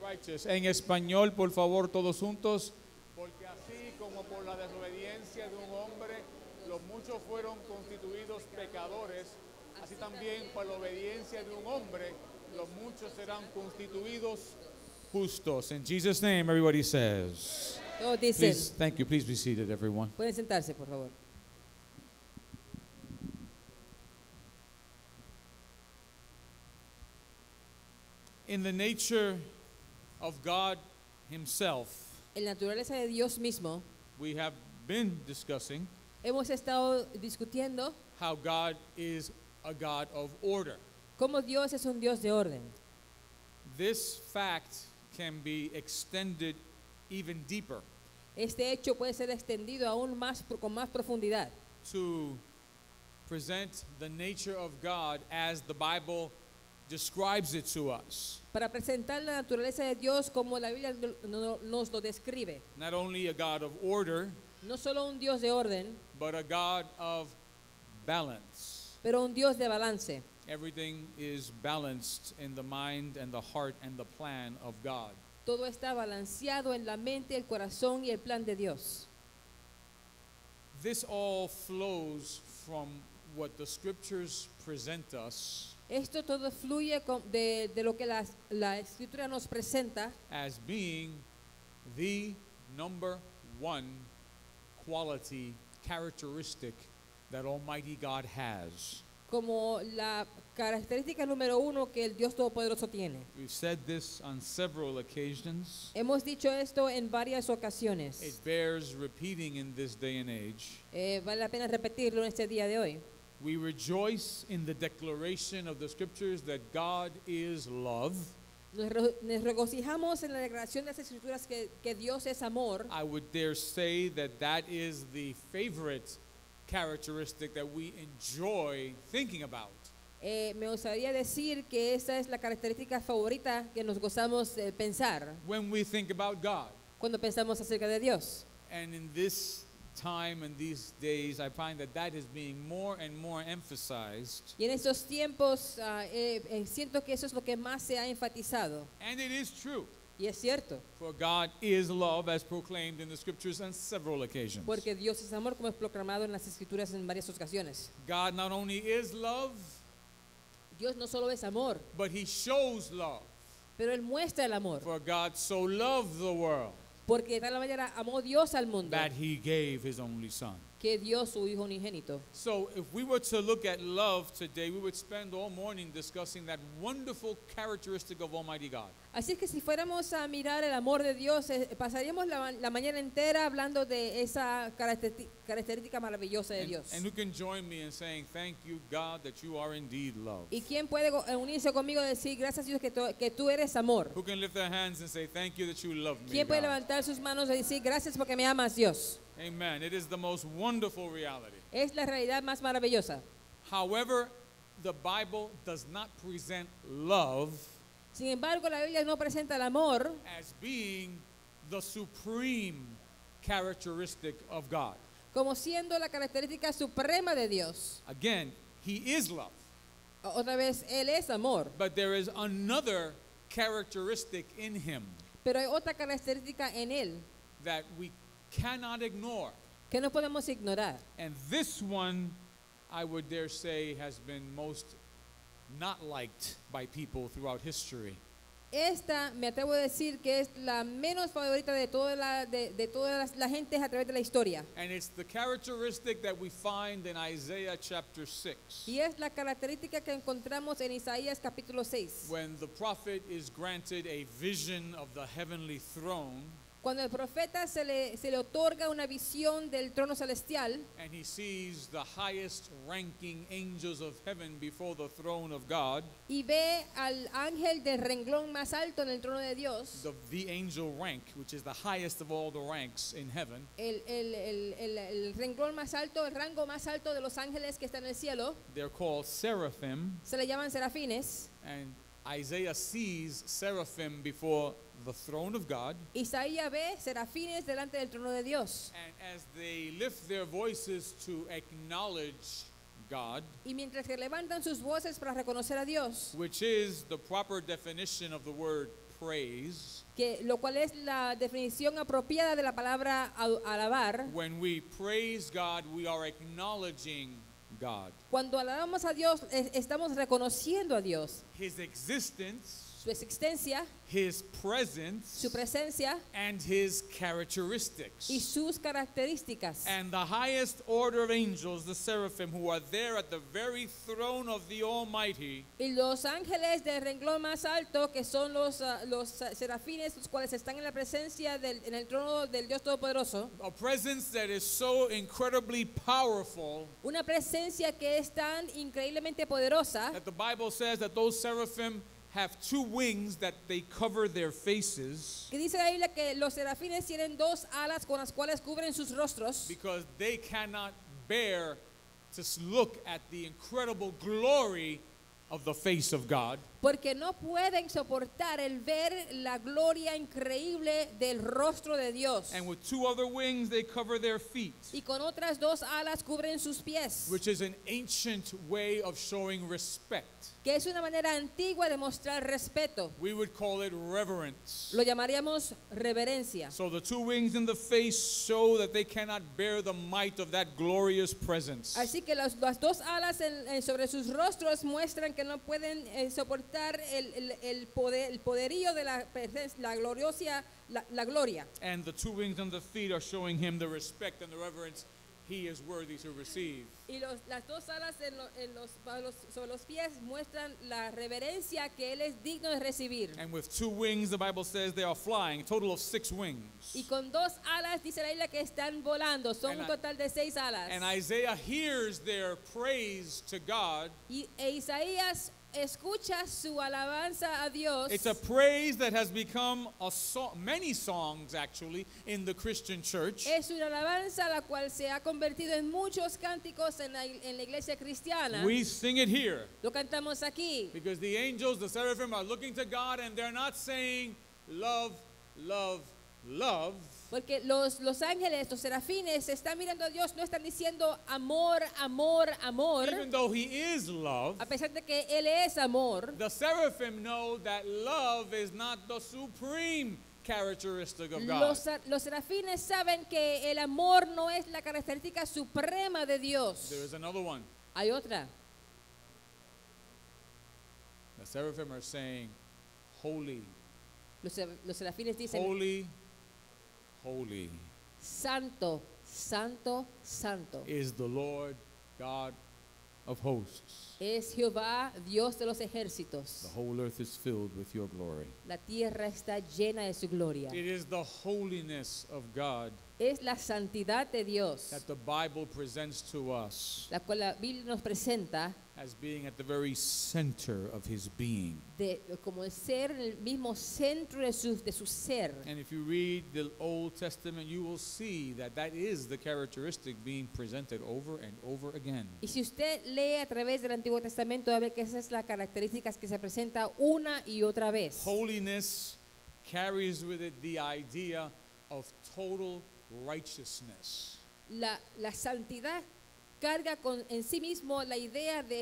righteous. En español, por favor, todos juntos. Porque así como por la desobediencia de un hombre, los muchos fueron constituidos pecadores, así también por la obediencia de un hombre, los muchos serán constituidos justos. In Jesus' name, everybody says. Todos dicen, Please, thank you. Please be seated, everyone. pueden sentarse, por favor. In the nature of God Himself, En la naturaleza de Dios mismo, we have been discussing hemos estado discutiendo how God is a God of order. cómo Dios es un Dios de orden. This fact can be extended even deeper Este hecho puede ser extendido aún más con más profundidad to present the nature of God as the Bible describes it to us. para presentar la naturaleza de Dios como la Biblia nos lo describe. Not only a God of order, No solo un Dios de orden, but a God of balance. pero un Dios de balance. Everything is balanced in the mind and the heart and the plan of God. Todo está balanceado en la mente, el corazón y el plan de Dios. This all flows from what the scriptures present us Esto todo fluye de lo que la Escritura nos presenta as being the number one quality, characteristic that Almighty God has. como la característica número uno que el Dios Todopoderoso tiene. We've said this on several occasions. Hemos dicho esto en varias ocasiones. It bears repeating in this day and age. Vale la pena repetirlo en este día de hoy. We rejoice in the declaration of the scriptures that God is love. Nos regocijamos en la declaración de las Escrituras que Dios es amor. I would dare say that that is the favorite characteristic that we enjoy thinking about. Me gustaría decir que esa es la característica favorita que nos gozamos de pensar When we think about God. cuando pensamos acerca de Dios. And in this time and these days, I find that that is being more and more emphasized. Y en estos tiempos siento que eso es lo que más se ha enfatizado. And it is true. Y es cierto, For God is love, as proclaimed in the scriptures on several occasions. porque Dios es amor, como es proclamado en las Escrituras en varias ocasiones. God not only is love, Dios no solo es amor, but He shows love. pero Él muestra el amor. For God so loved the world Porque de tal manera amó Dios al mundo, that He gave His only Son. que dio su Hijo unigénito. So if we were to look at love today, we would spend all morning discussing that wonderful characteristic of Almighty God. Así es que si fuéramos a mirar el amor de Dios, pasaríamos la mañana entera hablando de esa característica maravillosa de Dios. And who can join me in saying, thank you, God, that you are indeed love? ¿Y quién puede unirse conmigo y decir, gracias Dios que tú eres amor? Who can lift their hands and say, thank you that you love me, ¿Quién puede God? levantar sus manos y decir, gracias porque me amas, Dios? Amen. It is the most wonderful reality. Es la realidad más maravillosa. However, the Bible does not present love Sin embargo, la Biblia no presenta el amor as being the supreme characteristic of God. como siendo la característica suprema de Dios. Again, He is love. Otra vez, Él es amor. But there is another characteristic in Him Pero hay otra característica en Él that we cannot ignore. que no podemos ignorar. And this one, I would dare say, has been most not liked by people throughout history. Esta, me atrevo a decir que es la menos favorita de toda la gente a través de la historia. And it's the characteristic that we find in Isaiah chapter 6. Y es la característica que encontramos en Isaías capítulo 6. When the prophet is granted a vision of the heavenly throne, Cuando el profeta se le otorga una visión del trono celestial and he sees the highest ranking angels of heaven before the throne of God, y ve al ángel del renglón más alto en el trono de Dios, the angel rank, which is the highest of all the ranks in heaven, el renglón más alto, el rango más alto de los ángeles que está en el cielo, they're called seraphim, se le llaman serafines. and Isaiah sees seraphim before the throne of God, Isaías ve serafines delante del trono de Dios. and as they lift their voices to acknowledge God, Y mientras que levantan sus voces para reconocer a Dios, which is the proper definition of the word praise. que lo cual es la definición apropiada de la palabra alabar. When we praise God, we are acknowledging God. Cuando alabamos a Dios, estamos reconociendo a Dios, His existence, su existencia, His presence, su presencia and His characteristics. y sus características. And the highest order of angels, the seraphim, who are there at the very throne of the Almighty, Y los ángeles del renglón más alto, que son los serafines, los cuales están en la presencia en el trono del Dios Todopoderoso, a presence that is so incredibly powerful una presencia que es tan increíblemente poderosa, that the Bible says that those seraphim have two wings that they cover their faces que dice la Biblia que los serafines tienen dos alas con las cuales cubren sus rostros, because they cannot bear to look at the incredible glory of the face of God. porque no pueden soportar el ver la gloria increíble del rostro de Dios. And with two other wings, they cover their feet, Y con otras dos alas cubren sus pies, which is an ancient way of showing respect. que es una manera antigua de mostrar respeto. We would call it reverence. Lo llamaríamos reverencia. So the two wings in the face show that they cannot bear the might of that glorious presence. Así que las dos alas sobre sus rostros muestran que no pueden soportar el poderío de la presencia, la gloria. And the two wings on the feet are showing him the respect and the reverence he is worthy to receive. Y las dos alas sobre los pies muestran la reverencia que él es digno de recibir. And with two wings, the Bible says they are flying, a total of 6 wings. Y con dos alas dice la Biblia que están volando, son And un total de 6 alas. And Isaiah hears their praise to God. Isaías escucha su alabanza a Dios. It's a praise that has become many songs actually in the Christian church. Es una alabanza la cual se ha convertido en muchos cánticos en la iglesia cristiana. We sing it here Lo cantamos aquí. because the angels, the seraphim, are looking to God and they're not saying love, love, love. Porque los ángeles, los serafines, están mirando a Dios, no están diciendo amor, amor, amor. Even though he is love, A pesar de que Él es amor, the seraphim know that love is not the supreme characteristic of God. los serafines saben que el amor no es la característica suprema de Dios. There is another one. Hay otra. The seraphim are saying, holy, Los serafines dicen, holy, holy santo, santo, santo. is the Lord God of hosts. Es Jehová, Dios de los The ejércitos. whole earth is filled with your glory. La tierra está llena de su gloria. It is the holiness of God Es la santidad de Dios, that the Bible presents to us la cual la Biblia nos presenta as being at the very center of his being. como el ser en el mismo centro de su ser. And if you read the Old Testament, you will see that that is the characteristic being presented over and over again. Y si usted lee a través del Antiguo Testamento, va a ver que esa es la característica que se presenta una y otra vez. Holiness carries with it the idea of total righteousness. La santidad carga en sí mismo la idea de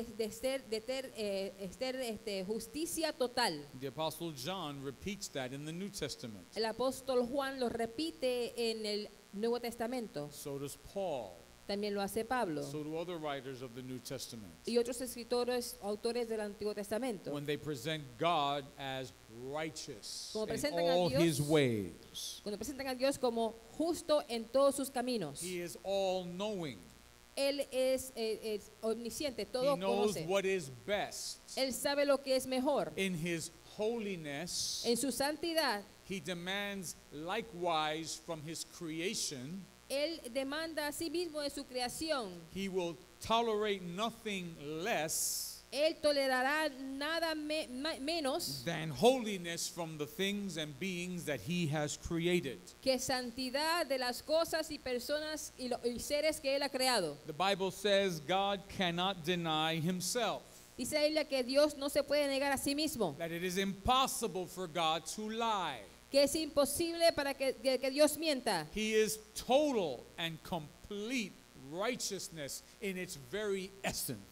tener justicia total. The Apostle John repeats that in the New Testament. El apóstol Juan lo repite en el Nuevo Testamento. So does Paul. También lo hace Pablo So do other writers of the New Testament. y otros autores del Antiguo Testamento. When they present God as righteous Como in presentan a all Dios, his ways. Cuando presentan a Dios como justo en todos sus caminos. He is all-knowing. Él es omnisciente, He todo knows conoce. what is best. Él sabe lo que es mejor. In his holiness, En su santidad, he demands likewise from his creation. Él demanda a sí mismo de su creación. He will tolerate nothing less Él tolerará nada menos than holiness from the things and beings that he has created. que santidad de las cosas y personas y seres que Él ha creado. The Bible says God cannot deny himself, Dice la Biblia que Dios no se puede negar a sí mismo, that it is impossible for God to lie. que es imposible para que Dios mienta. He is total and complete righteousness in its very essence.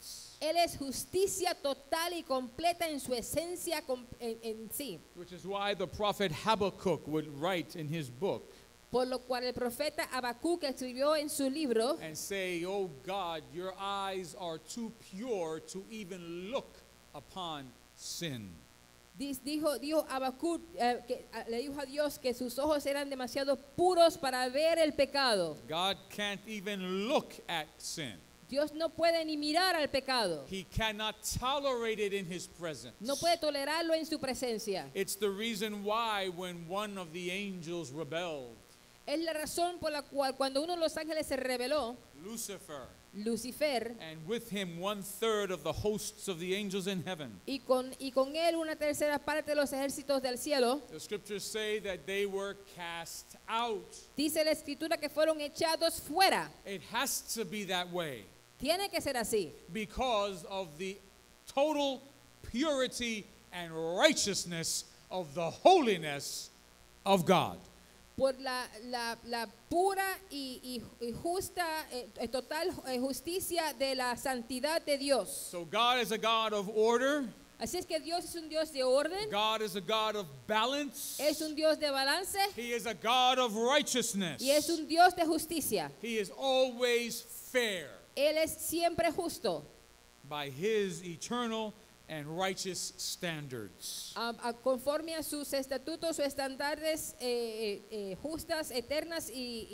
Él es justicia total y completa en su esencia en sí. Which is why the prophet Habakkuk would write in his book Por lo cual el profeta Habacuc escribió en su libro and say, "Oh God, your eyes are too pure to even look upon sin." dijo Habacuc, le dijo a Dios que sus ojos eran demasiado puros para ver el pecado. God can't even look at sin. Dios no puede ni mirar al pecado. He cannot tolerate it in his presence. No puede tolerarlo en su presencia. It's the reason why when one of the angels rebelled, Es la razón por la cual cuando uno de los ángeles se rebeló, Lucifer, and with him 1/3 of the hosts of the angels in heaven, y con él una tercera parte de los ejércitos del cielo, the scriptures say that they were cast out. dice la escritura que fueron echados fuera. It has to be that way Tiene que ser así, because of the total purity and righteousness of the holiness of God. por la pura y justa, total justicia de la santidad de Dios. So God is a God of order. Así es que Dios es un Dios de orden, God is a God of balance. es un Dios de balance He is a God of righteousness. y es un Dios de justicia. He is always fair Él es siempre justo, by his eternal and righteous standards. conforme a sus estatutos o estándares justas, eternas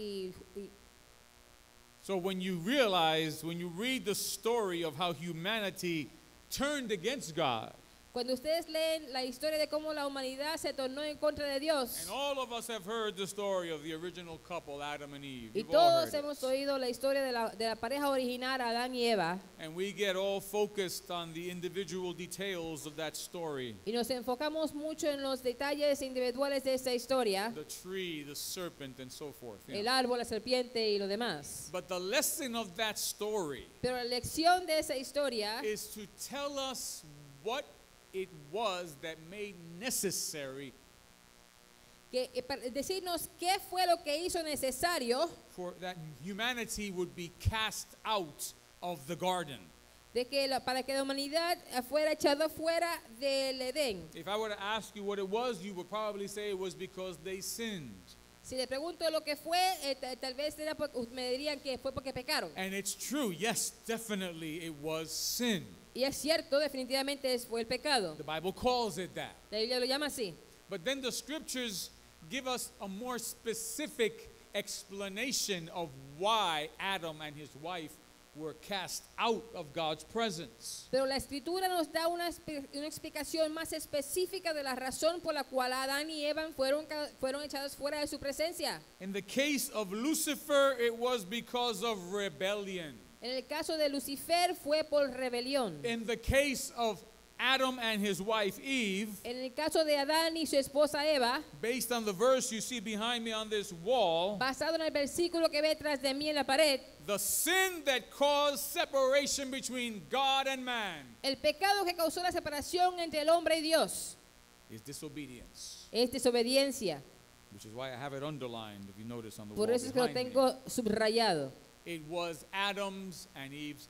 So when you read the story of how humanity turned against God, Cuando ustedes leen la historia de cómo la humanidad se tornó en contra de Dios, and all of us have heard the story of the original couple, Adam and Eve. y We've all todos heard it. hemos oído la historia de la pareja original, Adán y Eva, And we get all focused on the individual details of that story. y nos enfocamos mucho en los detalles individuales de esta historia, The tree, the serpent, and so forth. el árbol, la serpiente y lo demás. But the lesson of that story Pero la lección de esa historia is to tell us what it was that made necessary para decirnos qué fue lo que hizo necesario for that humanity would be cast out of the garden. de que para que la humanidad fuera echada fuera del Edén. If I were to ask you what it was, you would probably say it was because they sinned. Si le pregunto lo que fue, tal vez me dirían que fue porque pecaron. And it's true, yes, definitely it was sin. Y es cierto, definitivamente fue el pecado. The Bible calls it that. La Biblia lo llama así. But then the scriptures give us a more specific explanation of why Adam and his wife were cast out of God's presence. Pero la escritura nos da una explicación más específica de la razón por la cual Adán y Eva fueron echados fuera de su presencia. In the case of Lucifer, it was because of rebellion. En el caso de Lucifer fue por rebelión. In the case of Adam and his wife Eve, En el caso de Adán y su esposa Eva, based on the verse you see behind me on this wall, basado en el versículo que ve tras de mí en la pared, the sin that caused separation between God and man el pecado que causó la separación entre el hombre y Dios is disobedience, es desobediencia. which is why I have it underlined, if you notice on the Por wall eso es que lo behind me. tengo subrayado. It was Adam's and Eve's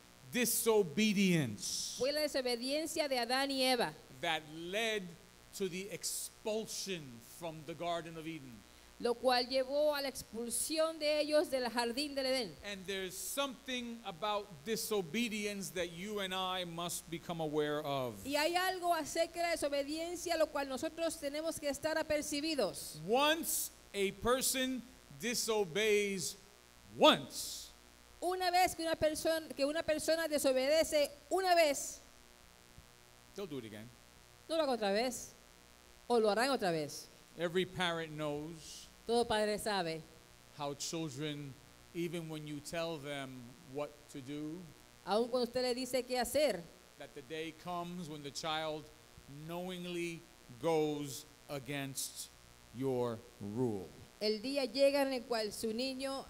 disobedience Fue la desobediencia de Adán y Eva that led to the expulsion from the Garden of Eden. lo cual llevó a la expulsión de ellos del jardín del Edén. And there's something about disobedience that you and I must become aware of. Y hay algo acerca de la desobediencia lo cual nosotros tenemos que estar apercibidos. Once a person disobeys once, Una vez que una persona desobedece una vez, they'll do it again. no lo haga otra vez o lo harán otra vez. Every parent knows Todo padre sabe how children, even when you tell them what to do, aun cuando usted le dice qué hacer, that the day comes when the child knowingly goes against your rule. el día llega en el cual su niño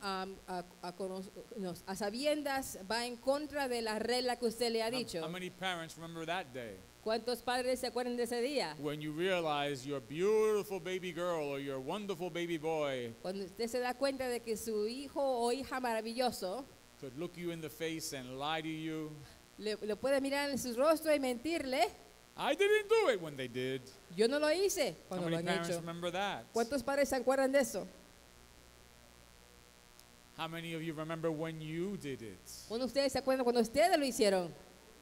a sabiendas va en contra de la regla que usted le ha dicho. How many parents remember that day? ¿Cuántos padres se acuerdan de ese día? When you realize your beautiful baby girl or your wonderful baby boy Cuando usted se da cuenta de que su hijo o hija maravilloso could look you in the face and lie to you, le puede mirar en sus rostros y mentirle. I didn't do it when they did. Yo no lo hice How cuando lo many han parents hecho. remember that? ¿Cuántos padres se acuerdan de eso? How many of you remember when you did it? ¿Cuándo ustedes se acuerdan cuando ustedes lo hicieron?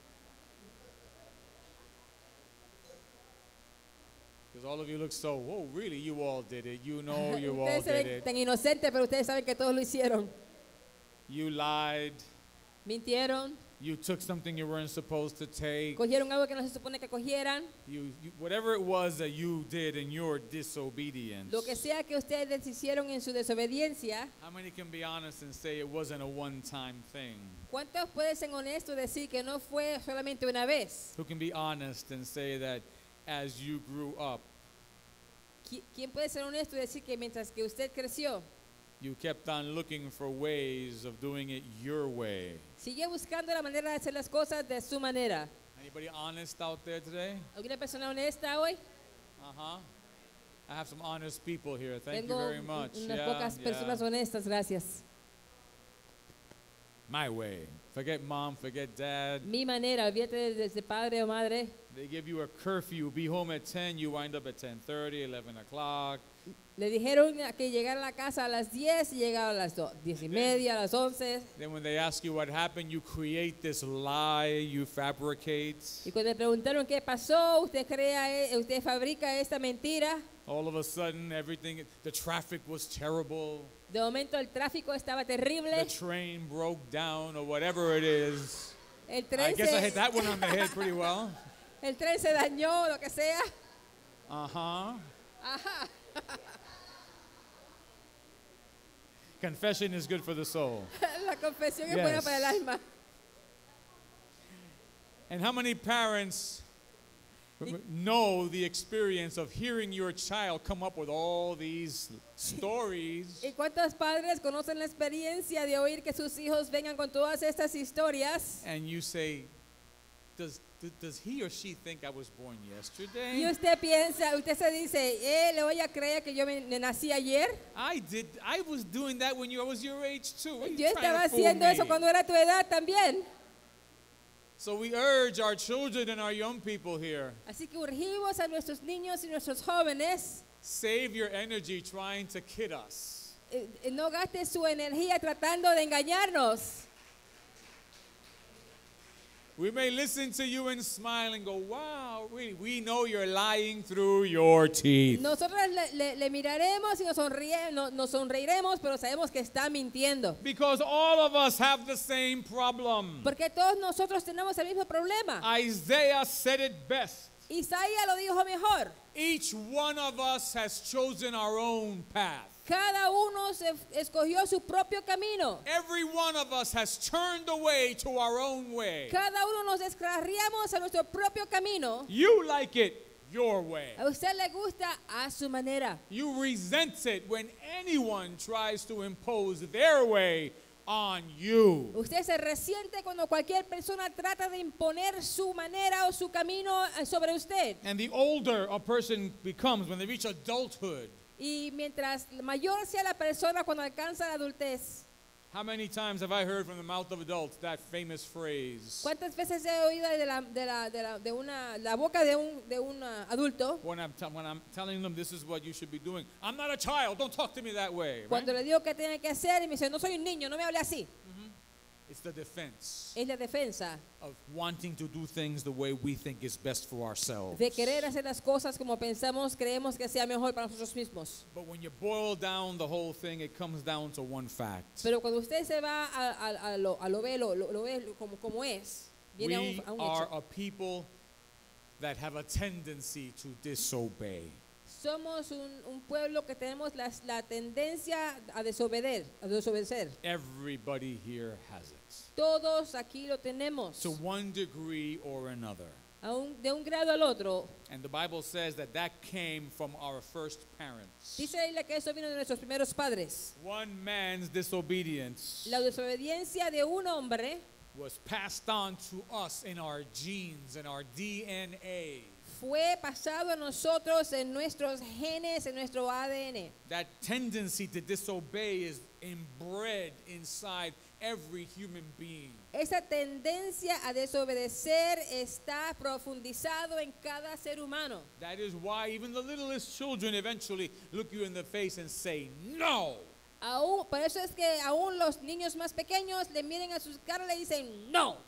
Because all of you look so, oh, really, you all did it. You know you all Ustedes se did ven it. tan inocentes, pero ustedes saben que todos lo hicieron. You lied. Mintieron, You took something you weren't supposed to take. cogieron algo que no se supone que cogieran. Whatever it was that you did in your disobedience. Lo que sea que ustedes hicieron en su desobediencia, How many can be honest and say it wasn't a one-time thing? ¿cuántos pueden ser honestos y decir que no fue solamente una vez? Who can be honest and say that as you grew up, ¿Quién puede ser honesto y decir que mientras que usted creció, you kept on looking for ways of doing it your way? sigue buscando la manera de hacer las cosas de su manera? Anybody honest out there today? ¿Alguna persona honesta hoy? Uh-huh. I have some honest people here. Thank you Tengo very much. unas pocas personas honestas, gracias. My way. Forget mom, forget dad. Mi manera, olvídate de padre o madre. They give you a curfew. Be home at 10. You wind up at 10:30, 11 o'clock. Le dijeron que llegara a la casa a las 10 y llegaba a las 10:30, a las 11. Then when they ask you what happened, you create this lie, you fabricate. Y cuando le preguntaron qué pasó, usted fabrica esta mentira. All of a sudden, the traffic was terrible. De momento el tráfico estaba The terrible. train broke down or whatever it is. El I tren, guess I hit that one on the head pretty well. el tren se dañó, lo que sea. Uh-huh. Ajá. Confession is good for the soul. La confesión es buena Yes. para el alma. And how many parents know the experience of hearing your child come up with all these stories? ¿Y cuántos padres conocen la experiencia de oír que sus hijos vengan con todas estas historias? And you say, does he or she think I was born Y yesterday? usted piensa, usted se dice, ¿le voy a creer que yo me nací ayer? I was doing that when I was your age too. What are you Yo trying estaba to fool haciendo eso me? cuando era tu edad también. So we urge our children and our young people here, Así que urgimos a nuestros niños y nuestros jóvenes, save your energy trying to kid us. no gaste su energía tratando de engañarnos. We may listen to you and smile and go, wow, really, we know you're lying through your teeth. Nosotros le miraremos y nos sonreiremos, pero sabemos que está mintiendo. Because all of us have the same problem. Porque todos nosotros tenemos el mismo problema. Isaiah said it best. Isaías lo dijo mejor. Each one of us has chosen our own path. Cada uno escogió su propio camino. Every one of us has turned away to our own way. Cada uno nos descarriamos a nuestro propio camino. You like it your way. A usted le gusta a su manera. You resent it when anyone tries to impose their way on you. Usted se resiente cuando cualquier persona trata de imponer su manera o su camino sobre usted. And the older a person becomes when they reach adulthood, Y mientras mayor sea la persona cuando alcanza la adultez, how many times have I heard from the mouth of adults that famous phrase? ¿cuántas veces he oído la boca de un adulto When I'm telling them this is what you should be doing. I'm not a child. Don't talk to me that way. Right? cuando le digo que tiene que hacer y me dice, no soy un niño, no me hable así? It's the defense Es la defensa of wanting to do things the way we think is best for ourselves. de querer hacer las cosas como creemos que sea mejor para nosotros mismos. But when you boil down the whole thing, it comes down to one fact. Pero cuando usted se va a lo ve como es, viene We a un are hecho. a people that have a tendency to disobey. Somos un pueblo que tenemos la tendencia a desobedecer. Everybody here has it. Todos aquí lo tenemos, To one degree or another. de un grado al otro. And the Bible says that came from our first parents. Dice la Biblia que eso vino de nuestros primeros padres. One man's disobedience La desobediencia de un hombre was passed on to us in our genes and our DNA. fue pasado a nosotros en nuestros genes, en nuestro ADN. That tendency to disobey is inbred inside every human being. Esa tendencia a desobedecer está profundizado en cada ser humano. That is why even the littlest children eventually look you in the face and say, no. Por eso es que aún los niños más pequeños le miren a sus caras y le dicen no.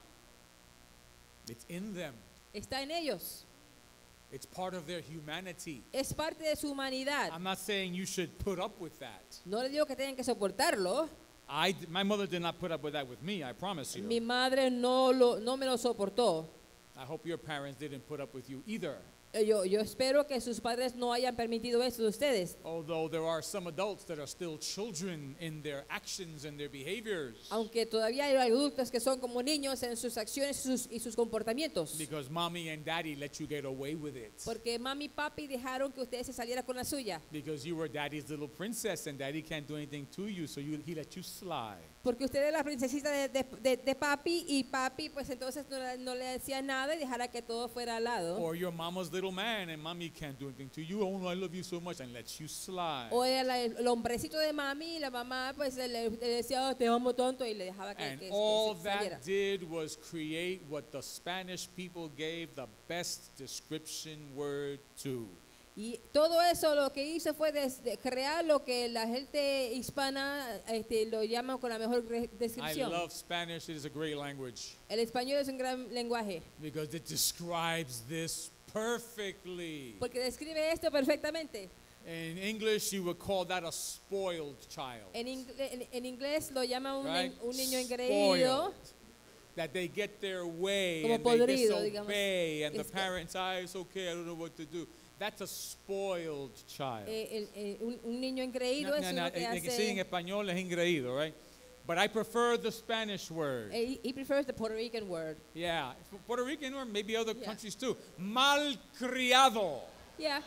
It's in them. Está en ellos. It's part of their humanity. Es parte de su humanidad. I'm not saying you should put up with that. No le digo que tienen que soportarlo. My mother did not put up with that with me, I promise you. Mi madre no me lo soportó. I hope your parents didn't put up with you either. Yo espero que sus padres no hayan permitido eso de ustedes. Although there are some adults that are still children in their actions and their behaviors. Aunque todavía hay adultos que son como niños en sus acciones y sus comportamientos. Because mommy and daddy let you get away with it. Porque mami y papi dejaron que ustedes se salieran con la suya. Because you were daddy's little princess and daddy can't do anything to you, so he let you slide. Porque usted es la princesita de papi y papi pues entonces no le decía nada y dejara que todo fuera al lado. Or your mama's little man and mommy can't do anything to you. Oh no, I love you so much, and lets you slide. O era el hombrecito de mami y la mamá pues le decía, oh, te amo tanto, y le dejaba que And se all saliera. that did was create what the Spanish people gave the best description word to. Y todo eso lo que hizo fue crear lo que la gente hispana lo llama con la mejor I descripción. love Spanish. It is a great language El español es un gran lenguaje because it describes this perfectly. porque describe esto perfectamente. In English, you would call that a spoiled child. En inglés lo llama Right? un niño engreído. Spoiled. That they get their way Como and they podrido, digamos. disobey, and the Es que- parents, it's okay, I don't know what to do. That's a spoiled child. Un niño engreído es uno que el que sí en hace. español es engreído, right? But I prefer the Spanish word. He prefers the Puerto Rican word. Yeah, Puerto Rican or maybe other Yeah. countries too. Malcriado. Yeah.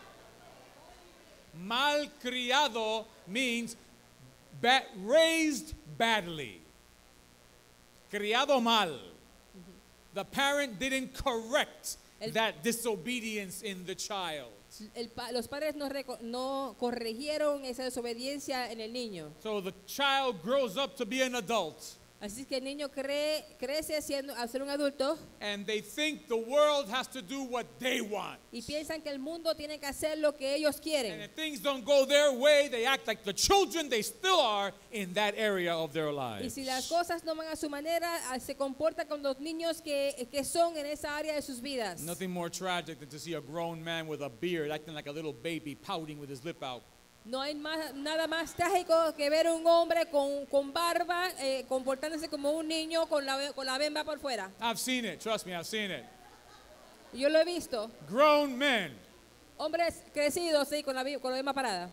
Malcriado means raised badly. Criado mal. The parent didn't correct that disobedience in the child. Los padres no corrigieron esa desobediencia en el niño. So the child grows up to be an adult. Así que el niño crece a ser un adulto And they think the world has to do what they want. y piensan que el mundo tiene que hacer lo que ellos And quieren. if things don't go their way, they act like the children they still are in that area of their Y lives. si las cosas no van a su manera, se comporta con los niños que son en esa área de sus vidas. Nothing more tragic than to see a grown man with a beard acting like a little baby, pouting with his lip out. No hay nada más trágico que ver un hombre con barba comportándose como un niño con la bemba por fuera. I've seen it. Trust me, I've seen it. Yo lo he visto. Grown men, Hombres crecidos, sí, con la bemba parada.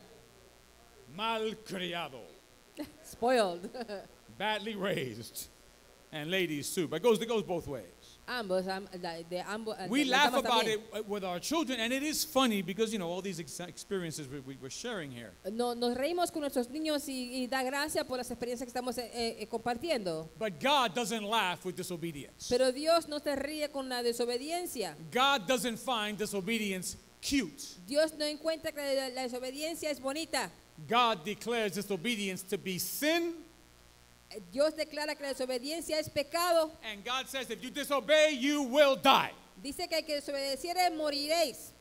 malcriado, Spoiled. badly raised, and ladies too. But it goes both ways. Ambos, de ambos. We las laugh damas about también. it with our children, and it is funny because, you know, all these experiences we're sharing here. Nos reímos con nuestros niños y da gracia por las experiencias que estamos compartiendo. But God doesn't laugh with disobedience. Pero Dios no se ríe con la desobediencia. God doesn't find disobedience cute. Dios no encuentra que la desobediencia es bonita. God declares disobedience to be sin, Dios declara que la desobediencia es pecado. and God says if you disobey, you will die. Dice que el que desobedeciere moriréis.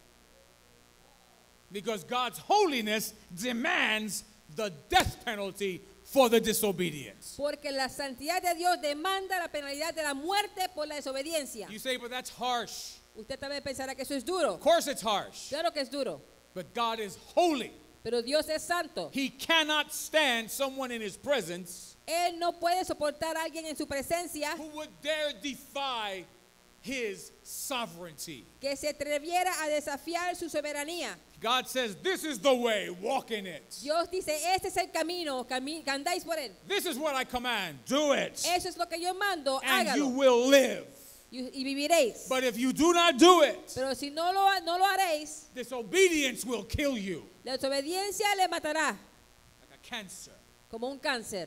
Because God's holiness demands the death penalty for the disobedience. Porque la santidad de Dios demanda la penalidad de la muerte por la desobediencia. You say, but that's harsh. Usted también pensará que eso es duro. Of course it's harsh. Claro que es duro. But God is holy. Pero Dios es santo. He cannot stand someone in his presence Él no puede soportar a alguien en su presencia who would dare defy his sovereignty. que se atreviera a desafiar su soberanía. God says, this is the way, walk in it. Dios dice, este es el camino, que andáis por él. This is what I command, do it. Eso es lo que yo mando, And you hágalo. will live. Y viviréis. But if you do not do it, Pero si no lo haréis, disobedience will kill you la desobediencia le matará like a cancer. como un cáncer.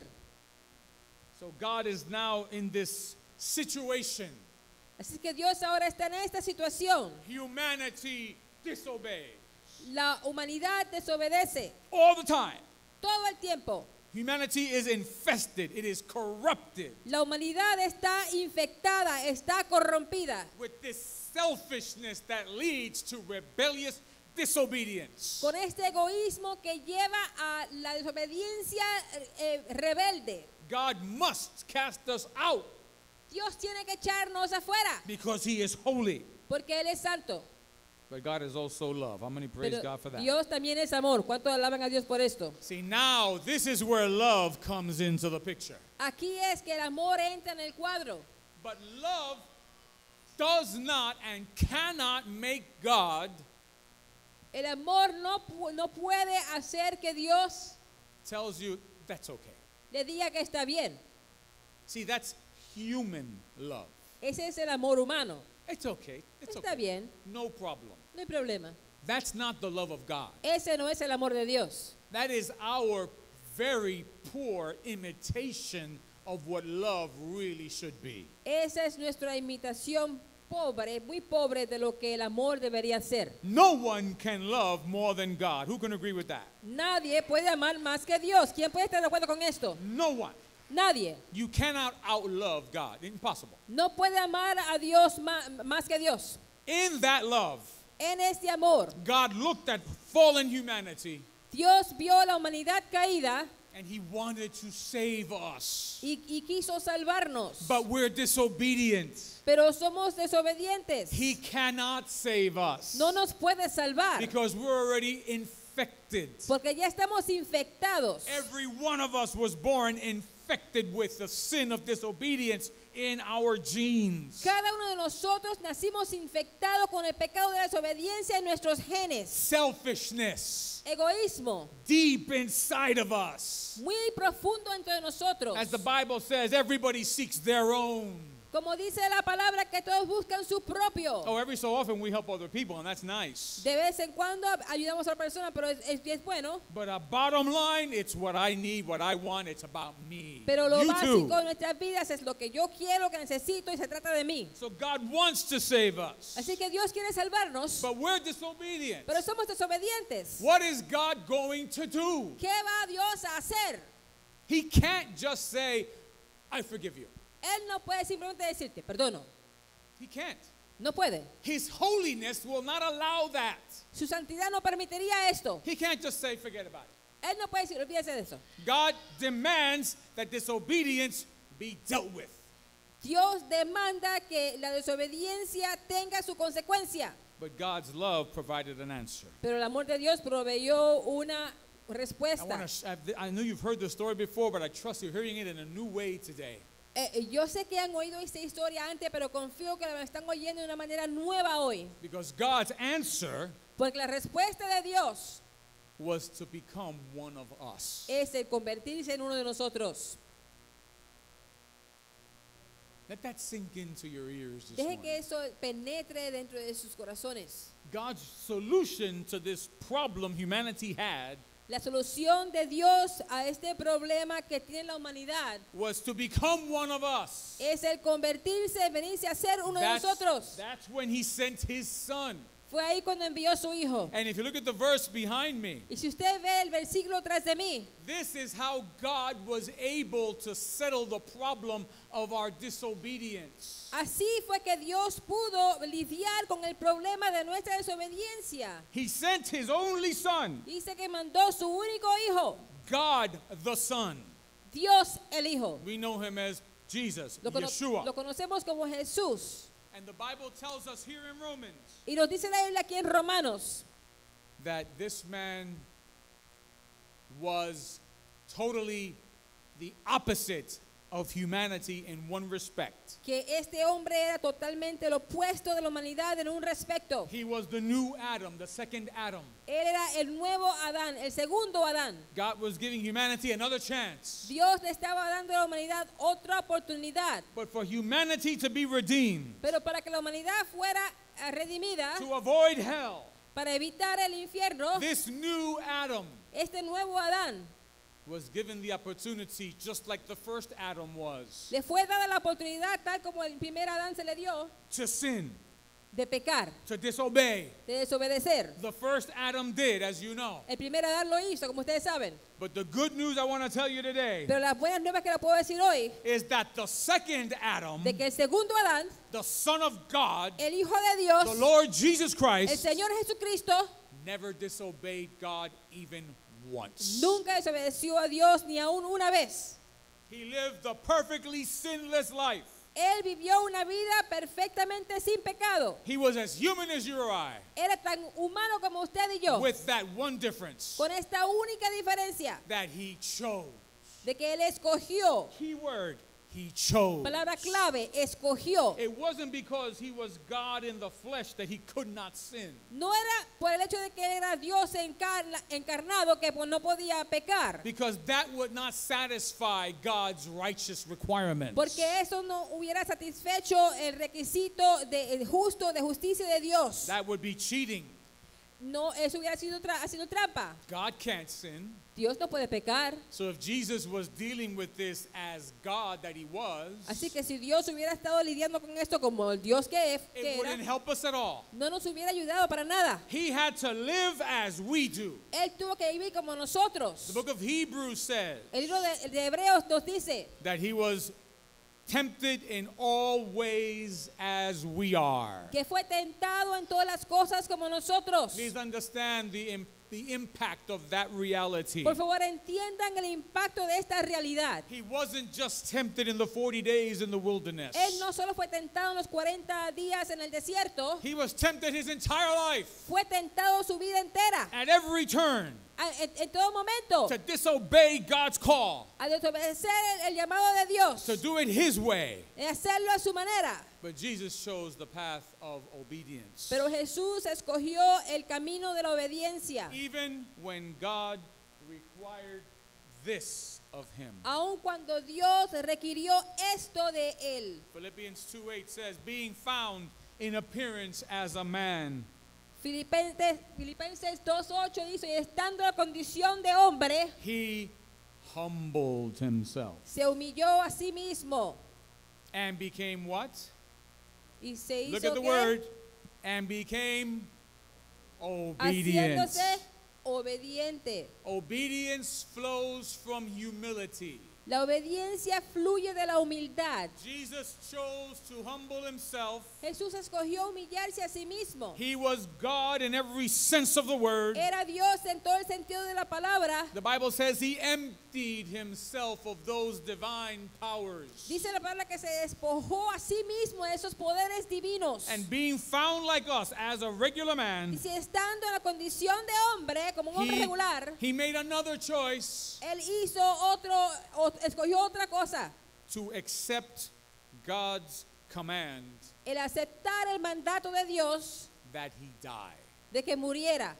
So God is now in this situation. Así que Dios ahora está en esta situación. Humanity disobeys La humanidad desobedece all the time. todo el tiempo. Humanity is infested, it is corrupted La humanidad está infectada, está corrompida with this selfishness that leads to rebellious disobedience. con este egoísmo que lleva a la desobediencia rebelde. God must cast us out Dios tiene que echarnos afuera because He is holy. porque Él es santo. But God is also love. How many praise Pero God for that? Dios también es amor. ¿Cuántos alaban a Dios por esto? See, now this is where love comes into the picture. Aquí es que el amor entra en el cuadro. But love does not and cannot make God El amor no puede hacer que Dios tells you that's okay. le diga que está bien. See, that's human love. Ese es el amor humano. It's okay. It's Está okay. bien, No problem. no hay problema. That's not the love of God. Ese no es el amor de Dios. That is our very poor imitation of what love really should be. Esa es nuestra imitación pobre, muy pobre de lo que el amor debería ser. No one can love more than God. Who can agree with that? Nadie puede amar más que Dios. ¿Quién puede estar de acuerdo con esto? No one. Nadie. You cannot outlove God. Impossible. No puede amar a Dios más que Dios. In that love, En este amor, God looked at fallen humanity Dios vio la humanidad caída and He wanted to save us. y quiso salvarnos. But we're disobedient. Pero somos desobedientes. He cannot save us No nos puede salvar because we're already infected. porque ya estamos infectados. Every one of us was born infected with the sin of disobedience in our genes. Cada uno de nosotros nacimos infectados con el pecado de la desobediencia en nuestros genes. Selfishness Egoísmo, deep inside of us. muy profundo entre nosotros. As the Bible says, everybody seeks their own. Como dice la palabra, que todos buscan su propio. Oh, every so often we help other people, and that's nice. De vez en cuando ayudamos a la persona, pero es bueno. But bottom line, it's what I need, what I want. It's about me. Pero lo You básico too. de nuestras vidas es lo que yo quiero, que necesito y se trata de mí. So God wants to save us, Así que Dios quiere salvarnos, but we're disobedient. pero somos desobedientes. What is God going to do? ¿Qué va Dios a hacer? He can't just say, I forgive you. Él no puede simplemente decirte, perdono. He can't. No puede. His holiness will not allow that. Su santidad no permitiría esto. He can't just say, forget about it. Él no puede decir, olvídese de eso. God demands that disobedience be dealt with. Dios demanda que la desobediencia tenga su consecuencia. But God's love provided an answer. Pero el amor de Dios proveyó una respuesta. I know you've heard the story before, but I trust you're hearing it in a new way today. Yo sé que han oído esta historia antes, pero confío que la están oyendo de una manera nueva hoy. Because God's answer Porque la respuesta de Dios was to become one of us. es el convertirse en uno de nosotros. Let that sink into your ears this Deje que morning. eso penetre dentro de sus corazones. God's solution to this problem humanity had La solución de Dios a este problema que tiene la humanidad was to become one of us. es el convertirse, venirse a ser uno de nosotros. That's when He sent His Son. Fue ahí cuando envió a su hijo. And if you look at the verse behind me, Y si usted ve el versículo tras de mí, this is how God was able to settle the problem of our disobedience. así fue que Dios pudo lidiar con el problema de nuestra desobediencia. He sent His only Son, Dice que mandó su único hijo, God the Son. Dios el Hijo. We know Him as Jesus, Lo Yeshua. conocemos como Jesús. And the Bible tells us here in Romans Y nos dice la Biblia aquí en Romanos that this man was totally the opposite of humanity in one respect. que este hombre era totalmente lo opuesto de la humanidad en un respecto. He was the new Adam, the second Adam. Él era el nuevo Adán, el segundo Adán. God was giving humanity another chance. Dios le estaba dando a la humanidad otra oportunidad. But for humanity to be redeemed, Pero para que la humanidad fuera redimida, to avoid hell, para evitar el infierno, this new Adam este nuevo Adán was given the opportunity just like the first Adam was le fue dada la oportunidad, tal como el primer Adán se le dio, to sin. de pecar, to disobey. de desobedecer. The first Adam did, as you know. El primer Adán lo hizo, como ustedes saben. But the good news I want to tell you today Pero las buenas nuevas que le puedo decir hoy, is that the second Adam, de que el segundo Adán, the Son of God, el Hijo de Dios, the Lord Jesus el Christ, Señor Jesucristo, never disobeyed God even once. nunca desobedeció a Dios ni aún una vez. He lived a perfectly sinless life. Él vivió una vida perfectamente sin pecado. He was as human as you or I, Era tan humano como usted y yo, with that one difference, con esta única diferencia that he chose. de que Él escogió. Key word, he chose. Palabra clave, escogió. It wasn't because he was God in the flesh that he could not sin. No era por el hecho de que Él era Dios encarnado que pues no podía pecar. Because that would not satisfy God's righteous requirements. Porque eso no hubiera satisfecho el requisito el justo de justicia de Dios. That would be cheating. No, eso hubiera sido haciendo trampa. God can't sin. Dios no puede pecar. So if Jesus was dealing with this as God that he was, Así que si Dios hubiera estado lidiando con esto como el Dios que it era, wouldn't help us at all. no nos hubiera ayudado para nada. He had to live as we do. Él tuvo que vivir como nosotros. The book of Hebrews says El libro de Hebreos nos dice that he was tempted in all ways as we are. que fue tentado en todas las cosas como nosotros. Please understand the impact of that reality. Por favor, entiendan el impacto de esta realidad. He wasn't just tempted in the 40 days in the wilderness. Él no solo fue tentado en los 40 días en el desierto, He was tempted his entire life, fue tentado su vida entera, at every turn, en todo momento, to disobey God's call, a desobedecer el llamado de Dios, to do it his way. de hacerlo a su manera. But Jesus chose the path of obedience. Pero Jesús escogió el camino de la obediencia, Even when God required this of him. aun cuando Dios requirió esto de él. Philippians 2:8 says, being found in appearance as a man. Filipenses 2:8 dice, y estando en la condición de hombre, He humbled himself se humilló a sí mismo and became what? y se Look hizo at the ¿qué? word. And became obedient. Haciéndose obediente. Obedience flows from humility. La obediencia fluye de la humildad. Jesus chose to humble himself. Jesús escogió humillarse a sí mismo. He was God in every sense of the word. Era Dios en todo el sentido de la palabra. The Bible says he emptied himself of those divine powers. Dice la palabra que se despojó a sí mismo de esos poderes divinos. And being found like us as a regular man, Y si estando en la condición de hombre, como un hombre regular, he made another choice él hizo escogió otra cosa. to accept God's command El aceptar el mandato de Dios that he die. de que muriera.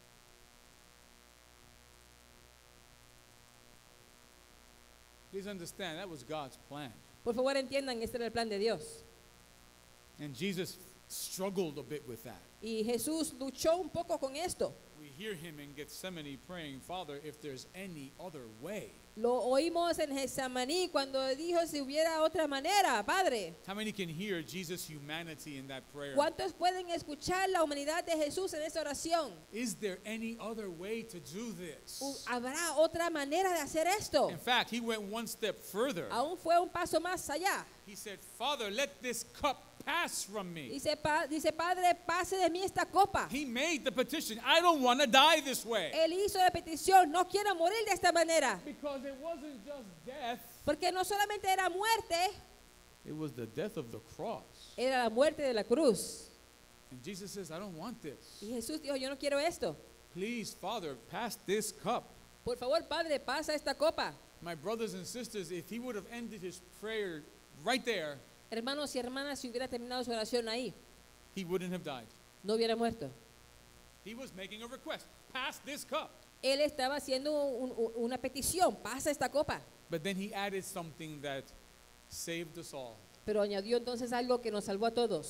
Please understand, that was God's plan. Por favor, entiendan, este era el plan de Dios. And Jesus struggled a bit with that. Y Jesús luchó un poco con esto. We hear him in Gethsemane praying, Father, if there's any other way. Lo oímos en Getsemaní cuando dijo si hubiera otra manera, Padre. How many can hear Jesus' humanity in that prayer? ¿Cuántos pueden escuchar la humanidad de Jesús en esa oración? Is there any other way to do this? ¿Habrá otra manera de hacer esto? In fact, he went one step further. Aún fue un paso más allá. He said, Father, let this cup pass from me. Dice, Padre, pase de mí esta copa. He made the petition. I don't want to die this way. Él hizo la petición, no quiero morir de esta manera. Because it wasn't just death, Porque no solamente era muerte, it was the death of the cross. era la muerte de la cruz. And Jesus says, I don't want this. Y Jesús dijo, yo no quiero esto. Please, Father, pass this cup. Por favor, Padre, pasa esta copa. My brothers and sisters, if he would have ended his prayer right there, Hermanos y hermanas, si hubiera terminado su oración ahí, he wouldn't have died. no hubiera muerto. He was making a request. Pass this cup. Él estaba haciendo una petición, pasa esta copa. But then he added something that saved us all. Pero añadió entonces algo que nos salvó a todos.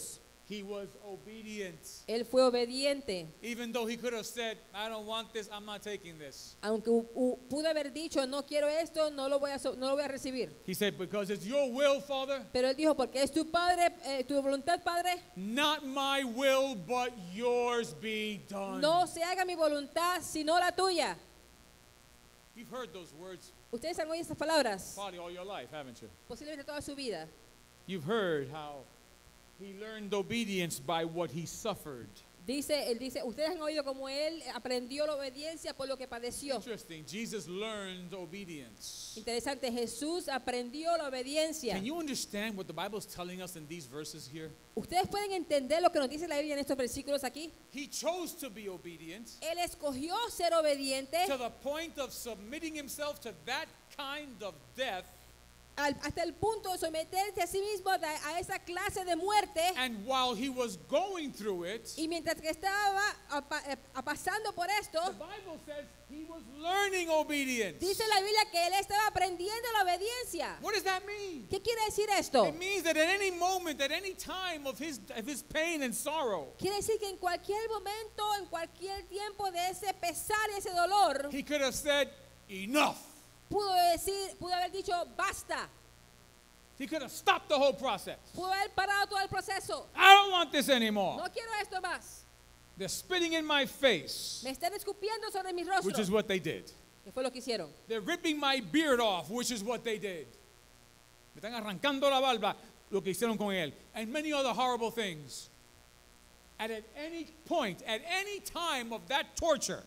He was obedient. Él fue obediente. Even though he could have said, I don't want this, I'm not taking this. Aunque pudo haber dicho, no quiero esto, no lo voy a recibir. He said, because it's your will, Father, Pero él dijo, porque es tu padre, tu voluntad, Padre, not my will, but yours be done. no se haga mi voluntad, sino la tuya. You've heard those words Ustedes han oído estas palabras, probably all your life, haven't you? posiblemente toda su vida. You've heard how he learned obedience by what he suffered. Él dice, ustedes han oído como él aprendió la obediencia por lo que padeció. Interesting. Jesus learned obedience. Interesante, Jesús aprendió la obediencia. Can you understand what the Bible is telling us in these verses here? ¿Ustedes pueden entender lo que nos dice la Biblia en estos versículos aquí? He chose to be obedient Él escogió ser obediente to the point of submitting himself to that kind of death. hasta el punto de someterse a sí mismo a esa clase de muerte. And while he was going through it, Y mientras que estaba pasando por esto, the Bible says he was learning obedience. dice la Biblia que él estaba aprendiendo la obediencia. What does that mean? ¿Qué quiere decir esto? It means that at any moment, at any time of his pain and sorrow, Quiere decir que en cualquier momento, en cualquier tiempo de ese pesar y ese dolor, he could have said, enough. pudo haber dicho basta. He could have stopped the whole process. Pudo haber parado todo el proceso. I don't want this anymore. No quiero esto más. They're spitting in my face, Me están escupiendo sobre mi which is rostro. what they did. Que fue lo que hicieron. They're ripping my beard off, which is what they did. Me están arrancando la barba, lo que hicieron con él. And many other horrible things. And at any point, at any time of that torture,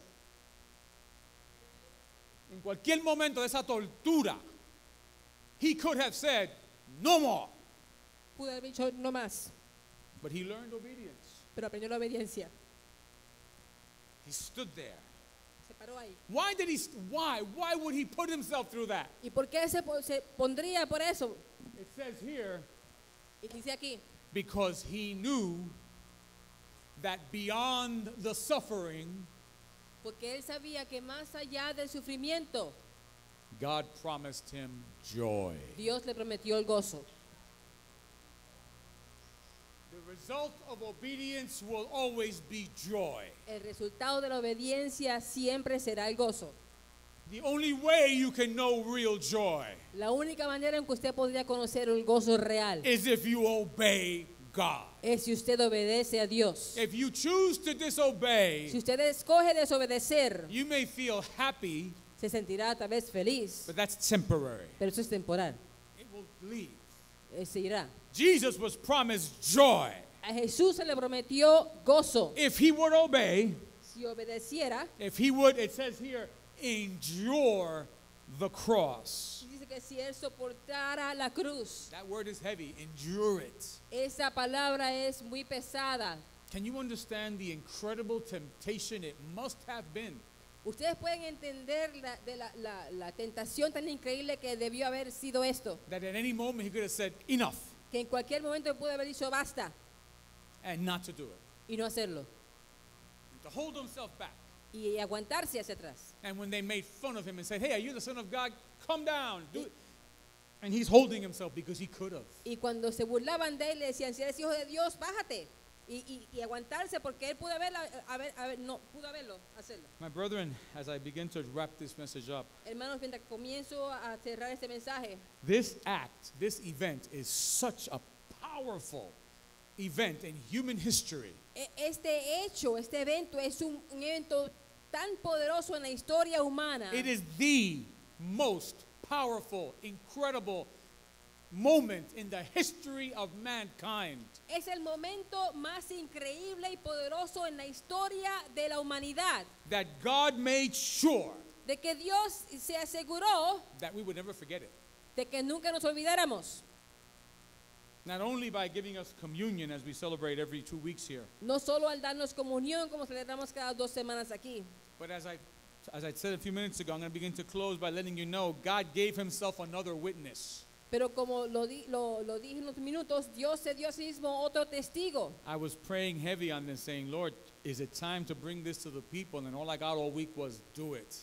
en cualquier momento de esa tortura, he could have said, no more. Pudo haber dicho no más. But he learned obedience. Pero aprendió la obediencia. He stood there. Se paró ahí. Why would he put himself through that? ¿Y por qué se pondría por eso? It says here, Y dice aquí, because he knew that beyond the suffering, porque él sabía que más allá del sufrimiento, God promised him joy. Dios le prometió el gozo. The result of obedience will always be joy. El resultado de la obediencia siempre será el gozo. The only way you can know real joy La única manera en que usted podría conocer el gozo real is if you obey God. es si usted obedece a Dios. If you choose to disobey, Si usted escoge desobedecer, you may feel happy, se sentirá tal vez feliz, but that's temporary. pero eso es temporal. It will leave. Se irá. Jesus was promised joy. A Jesús se le prometió gozo. If he would obey, Si obedeciera, if he would, it says here, endure the cross. dice que si él soportara la cruz, That word is heavy. Endure it. esa palabra es muy pesada. Can you understand the incredible temptation it must have been? Ustedes pueden entender la tentación tan increíble que debió haber sido esto. That at any moment he could have said, enough, Que en cualquier momento pudo haber dicho basta and not to do it. y no hacerlo. To hold himself back. Y aguantarse hacia atrás. And when they made fun of him and said, hey, are you the Son of God? Come down. Do it. And he's holding himself because he could have. Y cuando se burlaban de él, le decían, si eres hijo de Dios, bájate. Y aguantarse porque él pudo pudo haberlo, hacerlo. My brethren, as I begin to wrap this message up, Hermanos, mientras comienzo a cerrar este mensaje, this act, this event is such a powerful event in human history. este evento es un evento tan poderoso en la historia humana. It is the most powerful, incredible moment in the history of mankind. Es el momento más increíble y poderoso en la historia de la humanidad. That God made sure De que Dios se aseguró that we would never forget it. de que nunca nos olvidáramos. Not only by giving us communion as we celebrate every 2 weeks here, No solo al darnos comunión como celebramos cada 2 semanas aquí. but as I said a few minutes ago, I'm going to begin to close by letting you know God gave himself another witness. Pero como lo dije en unos minutos, Dios se dio a sí mismo otro testigo. I was praying heavy on this saying, Lord, is it time to bring this to the people? And all I got all week was do it.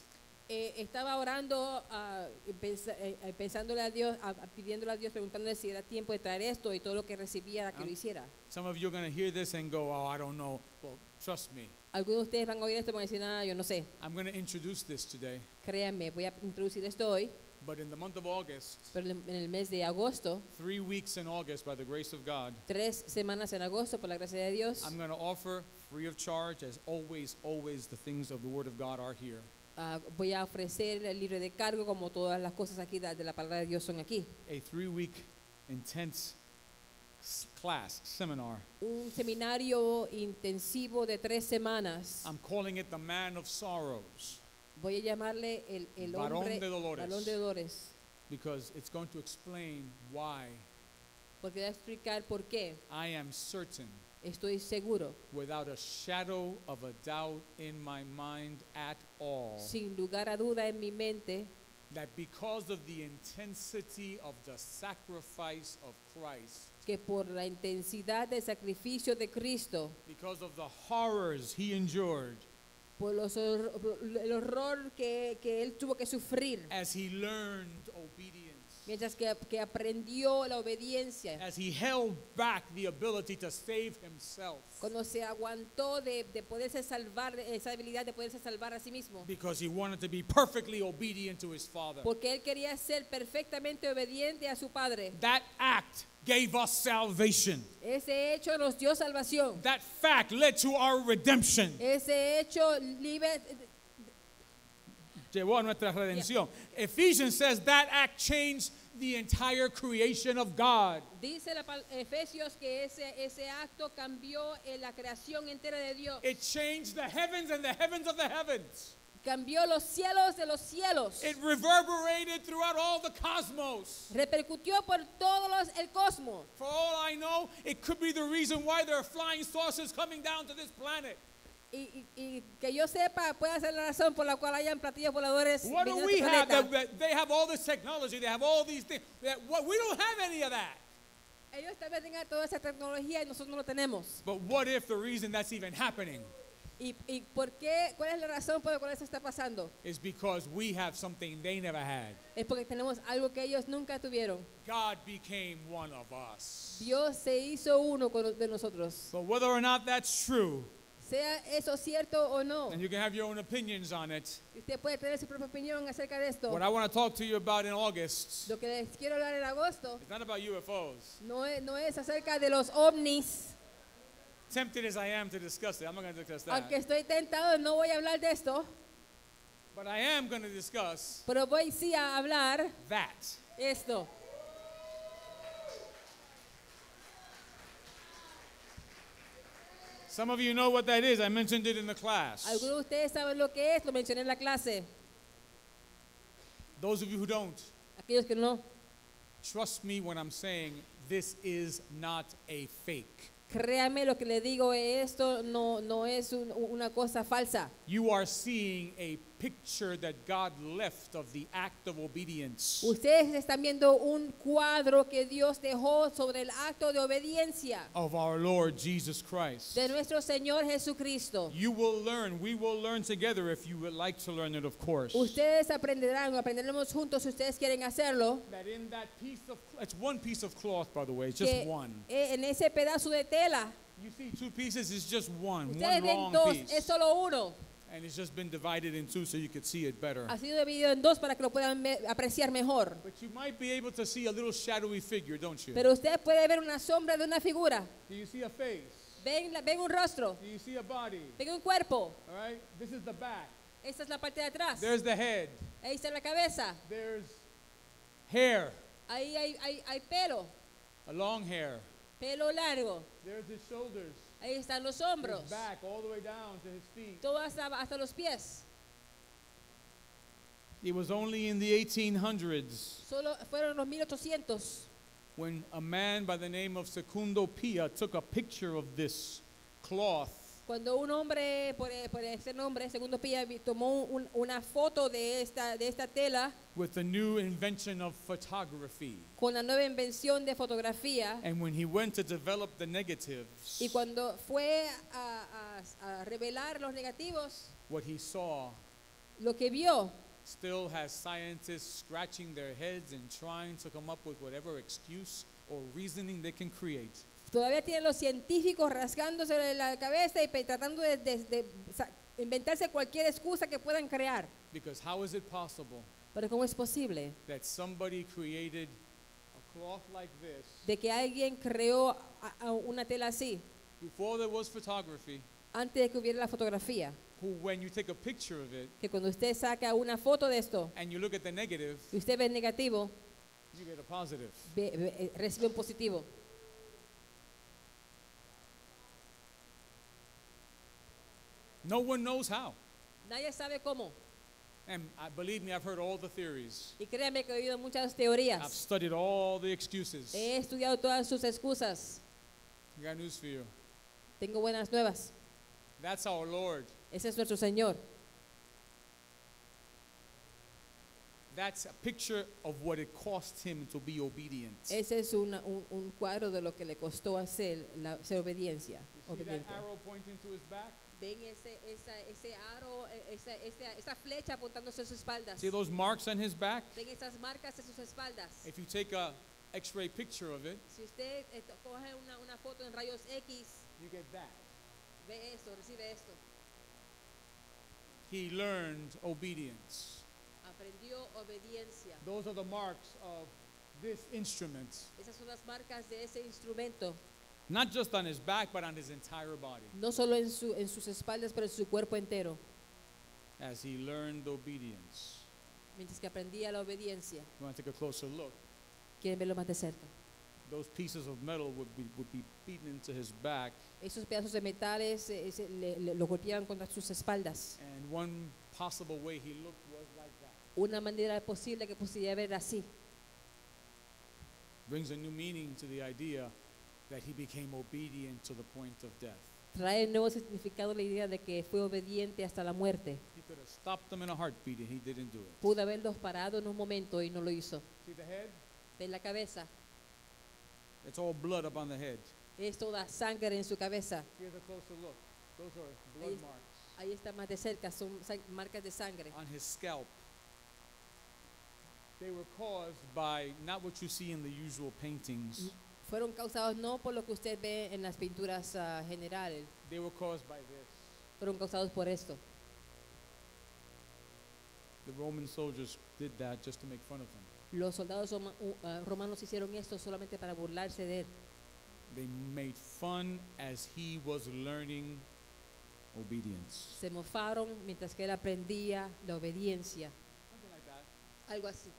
estaba orando, pensándole a Dios, pidiéndole a Dios, preguntándole si era tiempo de traer esto y todo lo que recibiera que lo hiciera. Some of you are going to hear this and go, oh, I don't know. Well, trust me. Algunos de ustedes van a oír esto y van a decir, nada, yo no sé. I'm going to introduce this today. Créanme, voy a introducir esto hoy, But in the month of August, pero en el mes de agosto, 3 weeks in August, by the grace of God, 3 semanas en agosto, por la gracia de Dios, I'm going to offer free of charge, as always, the things of the Word of God are here. voy a ofrecer el libre de cargo, como todas las cosas aquí de la palabra de Dios son aquí. A 3-week intense class, seminar. Un seminario intensivo de 3 semanas. I'm calling it the Man of Sorrows, Voy a llamarle el Varón hombre, de dolores. varón de dolores, because it's going to explain why porque voy a explicar por qué. I am certain, Estoy seguro, without a shadow of a doubt in my mind at all, sin lugar a duda en mi mente, that because of the intensity of the sacrifice of Christ, que por la intensidad del sacrificio de Cristo, because of the horrors he endured por el horror que Él tuvo que sufrir, as he learned obedience, mientras que aprendió la obediencia, as he held back the ability to save himself, cuando se aguantó de poderse salvar, esa habilidad de poderse salvar a sí mismo, because he wanted to be perfectly obedient to his Father. porque Él quería ser perfectamente obediente a su Padre. That act gave us salvation. Ese hecho nos dio salvación. That fact led to our redemption. Ese hecho Llevó a nuestra redención. Ephesians says that act changed the entire creation of God. dice Efesios que ese acto cambió la creación entera de Dios. It changed the heavens and the heavens of the heavens. Cambió los cielos de los cielos. It reverberated throughout all the cosmos. Repercutió por todos el cosmos. For all I know, it could be the reason why there are flying saucers coming down to this planet. Y que yo sepa, puede ser la razón por la cual hayan platillos voladores. What do viniendo we de have? planeta. That they have all this technology. They have all these things. We don't have any of that. Ellos tal vez tengan toda esa tecnología y nosotros no lo tenemos. But what if the reason that's even happening ¿Y por qué? ¿Cuál es la razón por la cual eso está pasando? is because we have something they never had? Es porque tenemos algo que ellos nunca tuvieron. God became one of us. Dios se hizo uno de nosotros. But whether or not that's true, Sea eso cierto o no, and you can have your own opinions on it, usted puede tener su propia opinión acerca de esto. what I want to talk to you about in August, Lo que les quiero hablar en agosto it's not about UFOs. no es acerca de los ovnis. Tempted as I am to discuss it, I'm not going to discuss that. Aunque estoy tentado, no voy a hablar de esto, But I am going to discuss pero voy sí a hablar that. esto. Some of you know what that is. I mentioned it in the class. Algunos de ustedes saben lo que es, lo mencioné en la clase. Those of you who don't, Aquellos que no, trust me when I'm saying this is not a fake. créanme lo que le digo, esto no es una cosa falsa. You are seeing a picture that God left of the act of obedience. Ustedes están viendo un cuadro que Dios dejó sobre el acto de obediencia Of our Lord Jesus Christ. de nuestro Señor Jesucristo. You will learn, we will learn together if you would like to learn it, of course. Ustedes aprenderemos juntos si ustedes quieren hacerlo. That in that piece of, it's one piece of cloth, by the way, it's just Que one. en ese pedazo de tela, You see 2 pieces, it's just one ustedes ven long dos, piece. es solo uno. And it's just been divided in 2 so you could see it better. Ha sido dividido en dos para que lo puedan apreciar mejor. But you might be able to see a little shadowy figure, don't you? Pero usted puede ver una sombra de una figura. Do you see a face? Ven un rostro, Do you see a body? ven un cuerpo. All right? This is the back. Esta es la parte de atrás. There's the head. Ahí está la cabeza. There's hair, Ahí hay pelo, a long hair. pelo largo. There's his shoulders. Ahí están los His hombros. back all the way down to his feet. Todo hasta los pies. It was only in the 1800s Solo fueron los 1800 when a man by the name of Secundo Pia took a picture of this cloth cuando un hombre, por ese nombre, Segundo Pía, tomó una foto de esta tela with the new invention of photography. con la nueva invención de fotografía. And when he went to develop the negatives, Y cuando fue a revelar los negativos, what he saw lo que vio still has scientists scratching their heads and trying to come up with whatever excuse or reasoning they can create. Todavía tienen los científicos rasgándose la cabeza y tratando de inventarse cualquier excusa que puedan crear. Because how is it possible Pero ¿cómo es posible that somebody created a cloth like this de que alguien creó una tela así before there was photography, antes de que hubiera la fotografía? who when you take a picture of it Que cuando usted saca una foto de esto and you look at the negative, y usted ve el negativo, you get a positive? recibe un positivo. No one knows how. Nadie sabe cómo. And believe me, I've heard all the theories. Y créanme que he oído muchas I've teorías. studied all the excuses. He estudiado todas sus excusas. I got news for you. Tengo buenas nuevas. That's our Lord. Ese es nuestro Señor. That's a picture of what it cost him to be obedient. Ese es un cuadro de lo que le costó hacer ser obediencia. See that Obediente. arrow pointing to his back? Ven ese aro, esa flecha apuntándose a sus espaldas. See those marks on his back? Ven esas marcas en sus espaldas. If you take a X-ray picture of it, Si usted coge una foto en rayos X, you get that. ve esto, recibe esto. He learned obedience. Aprendió obediencia. Those are the marks of this instrument. Esas son las marcas de ese instrumento. Not just on his back, but on his entire body. No solo en sus espaldas, pero en su cuerpo entero. As he learned obedience. Mientras que aprendía la obediencia. You want to take a closer look. Quieren verlo más de cerca. Those pieces of metal would be beaten into his back, Esos pedazos de metales lo golpeaban contra sus espaldas. and one possible way he looked was like that. Una manera posible que pudiera ver así. Brings a new meaning to the idea that he became obedient to the point of death. Trae un nuevo significado la idea de que fue obediente hasta la muerte. He could have stopped them in a heartbeat, and he didn't do it. Pudo haberlos parado en un momento y no lo hizo. See the head? Ven la cabeza. It's all blood up on the head. Es toda sangre en su cabeza. Here's a closer look. Those are blood Ahí- marks Ahí está más de cerca, son marcas de sangre. on his scalp. They were caused by not what you see in the usual paintings. Fueron causados no por lo que usted ve en las pinturas generales, They were caused by this. fueron causados por esto. The Roman soldiers did that just to make fun of him. Los soldados romanos hicieron esto solamente para burlarse de él. They made fun as he was learning obedience. Se mofaron mientras que él aprendía la obediencia. Something like that. Algo así.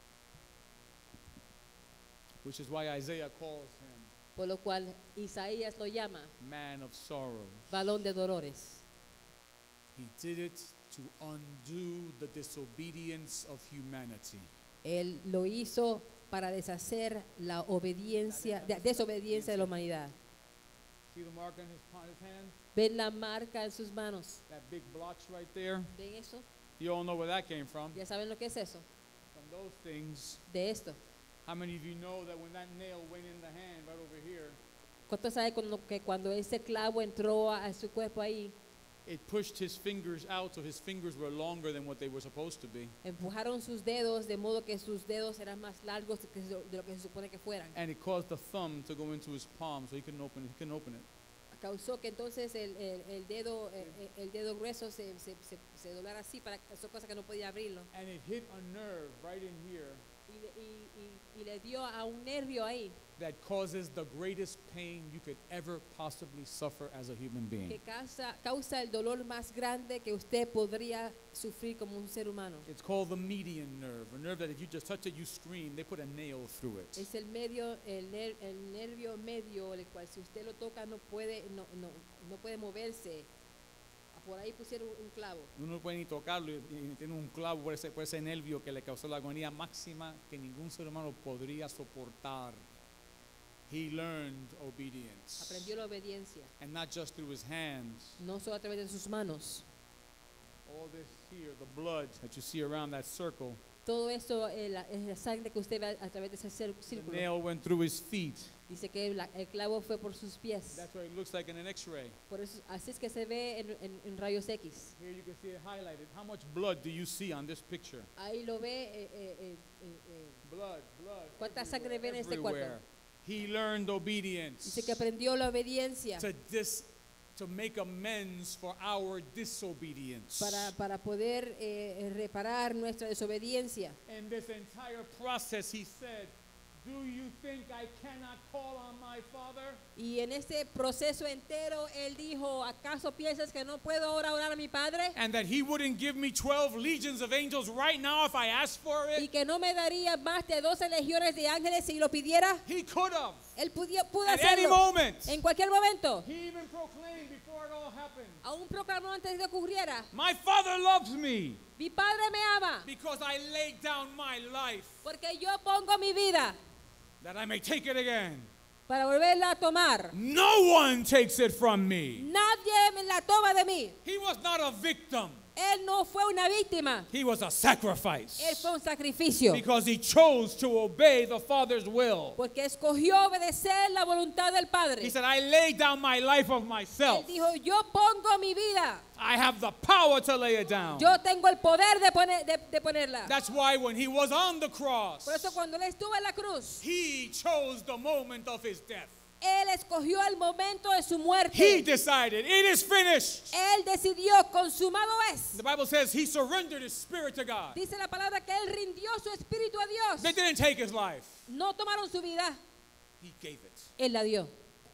Which is why Isaiah calls him Por lo cual Isaías lo llama man of sorrows. balón de dolores. He did it to undo the disobedience of humanity. Él lo hizo para deshacer la obediencia, desobediencia de la humanidad. See the mark on his hand? ¿Ven la marca en sus manos? That big blotch right there? ¿Ven eso? You all know where that came from. ¿Ya saben lo que es eso? From those things. De esto. How many of you know that when that nail went in the hand right over here, ¿Cuánto sabe que cuando ese clavo entró a su cuerpo ahí, it pushed his fingers out, so his fingers were longer than what they were supposed to be. empujaron sus dedos de modo que sus dedos eran más largos de lo que se supone que fueran? And it caused the thumb to go into his palm, so he couldn't open it. He couldn't open it. Causó que entonces el dedo grueso se doblara así para hacer cosas que no podía abrirlo. And it hit a nerve right in here Y le dio a un nervio ahí that causes the greatest pain you could ever possibly suffer as a human being. que causa el dolor más grande que usted podría sufrir como un ser humano. It's called the median nerve, a nerve that if you just touch it, you scream. They put a nail through it. Es el nervio medio, el cual si usted lo toca no puede moverse. Por ahí pusieron un clavo. Uno no puede ni tocarlo y tiene un clavo por ese nervio que le causó la agonía máxima que ningún ser humano podría soportar. He learned obedience. Aprendió la obediencia, And not just through his hands. no solo a través de sus manos. All this here, the blood that you see around that circle, Todo esto es la sangre que usted ve a través de ese the círculo. nail went through his feet. Dice que el clavo fue por sus pies. That's what it looks like in an X-ray. Por eso, así es que se ve en rayos X. Here you can see it highlighted. How much blood do you see on this picture? Ahí lo ve. Blood. ¿Cuánta sangre ve en este Everywhere. cuarto? He learned obedience Dice que aprendió la obediencia to make amends for our disobedience. para poder reparar nuestra desobediencia. In this entire process, he said, "Do you think I cannot call on my Father?" Y en este proceso entero, él dijo, ¿acaso piensas que no puedo ahora orar a mi Padre? And that he wouldn't give me 12 legions of angels right now if I asked for Y it? que no me daría más de 12 legiones de ángeles si lo pidiera. He could have. Él pudo At any hacerlo moment. en cualquier momento. He even proclaimed before it all happened, Aún proclamó antes de que ocurriera, "My Father loves me mi Padre me ama because I laid down my life porque yo pongo mi vida that I may take it again. para volverla a tomar. No one takes it from me." Nadie me la toma de mí. He was not a victim. Él no fue una víctima. He was a sacrifice. Él fue un sacrificio. Because he chose to obey the Father's will. Porque escogió obedecer la voluntad del Padre. He said, "I lay down my life of Él myself. dijo, yo pongo mi vida. I have the power to lay it down." Yo tengo el poder de ponerla. That's why when he was on the cross, Por eso cuando él estuvo en la cruz, he chose the moment of his death. él escogió el momento de su He muerte. decided, "It is finished." Él decidió, consumado es. The Bible says he surrendered his spirit to God. Dice la palabra que él rindió su espíritu a Dios. They didn't take his life. No tomaron su vida, He gave it. él la dio.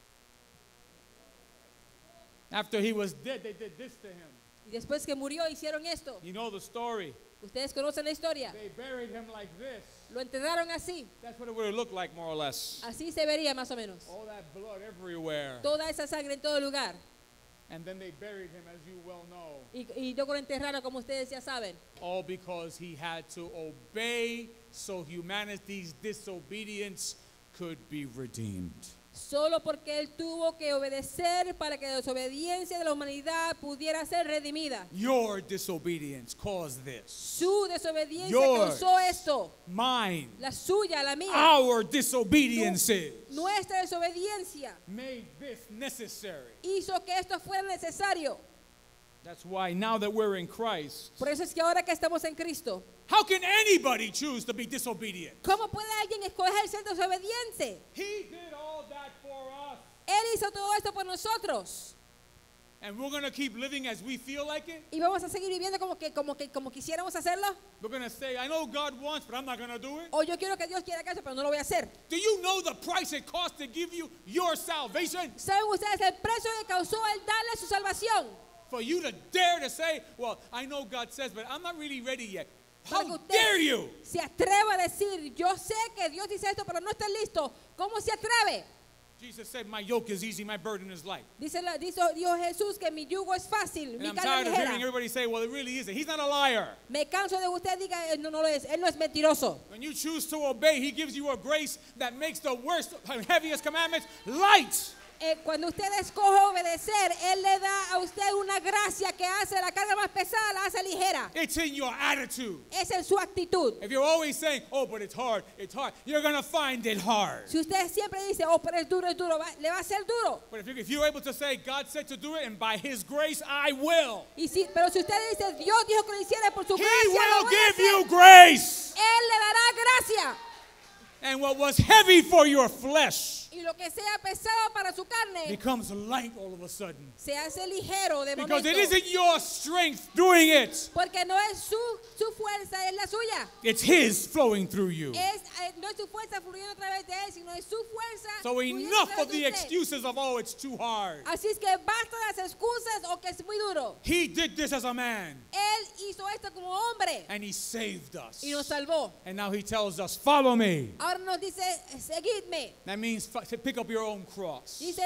After he was dead, they did this to him. Y después que murió hicieron esto. You know the story. Ustedes conocen la historia. They buried him like this. Lo enterraron así. That's what it would have looked like, more or less. Así se vería más o menos. All that blood everywhere. Toda esa sangre en todo lugar. And then they buried him, as you well know, Y luego lo enterraron, como ustedes ya saben. all because he had to obey so humanity's disobedience could be redeemed. Solo porque él tuvo que obedecer para que la desobediencia de la humanidad pudiera ser redimida. Your disobedience caused this. Su desobediencia Yours. causó esto. Mine, La suya, la mía. our disobediences Nuestra desobediencia made this necessary. hizo que esto fuera necesario. That's why now that we're in Christ, Por eso es que ahora que estamos en Cristo, how can anybody choose to be disobedient? ¿cómo puede alguien escoger ser desobediente? He did all that for us. Él hizo todo esto por nosotros. And we're going to keep living as we feel like it? Y vamos a seguir viviendo como quisiéramos hacerlo. We're going to say, "I know God wants, but I'm not going to do it"? O yo quiero que Dios quiera que eso, pero no lo voy a hacer. Do you know the price it costs to give you your salvation? ¿Saben ustedes el precio que causó el darle su salvación? For you to dare to say, "Well, I know God says, but I'm not really ready yet." Para que How usted dare you? se atreva a decir, yo sé que Dios dice esto, pero no está listo. ¿Cómo se atreve? Jesus said, "My yoke is easy, my burden is light." Dijo Jesús que mi yugo es fácil, And mi I'm carga tired es of hearing ligera. everybody say, "Well, it really isn't." He's not a liar. Me canso de que usted diga, no lo es. Él no es mentiroso. When you choose to obey, he gives you a grace that makes the worst, heaviest commandments light. Cuando usted escoge obedecer, Él le da a usted una gracia que hace la carga más pesada, la hace ligera. It's in your attitude. Es en su actitud. If you're always saying, "Oh, but it's hard, you're going to find it hard. Si usted siempre dice, oh, pero es duro, le va a ser duro. But if you're able to say, "God said to do it, and by his grace I will," Pero si usted dice, Dios dijo que lo hiciera por su he gracia, lo will voy a give you hacer. grace. Él le dará gracia. And what was heavy for your flesh Y lo que sea pesado para su carne, becomes light all of a sudden. se hace ligero de Because momento. it isn't your strength doing it. Porque no es su fuerza, es la suya. It's his flowing through you. No es su fuerza fluyendo a través de Él, sino es su fuerza So fluyendo a enough través of de the usted. excuses of, "Oh, it's too hard." Así es que basta de las excusas o que es muy duro. He did this as a man, Él hizo esto como hombre and he saved us. y nos salvó. And now he tells us, "Follow me." Ahora nos dice, seguidme. That means to pick up your own cross. Dice,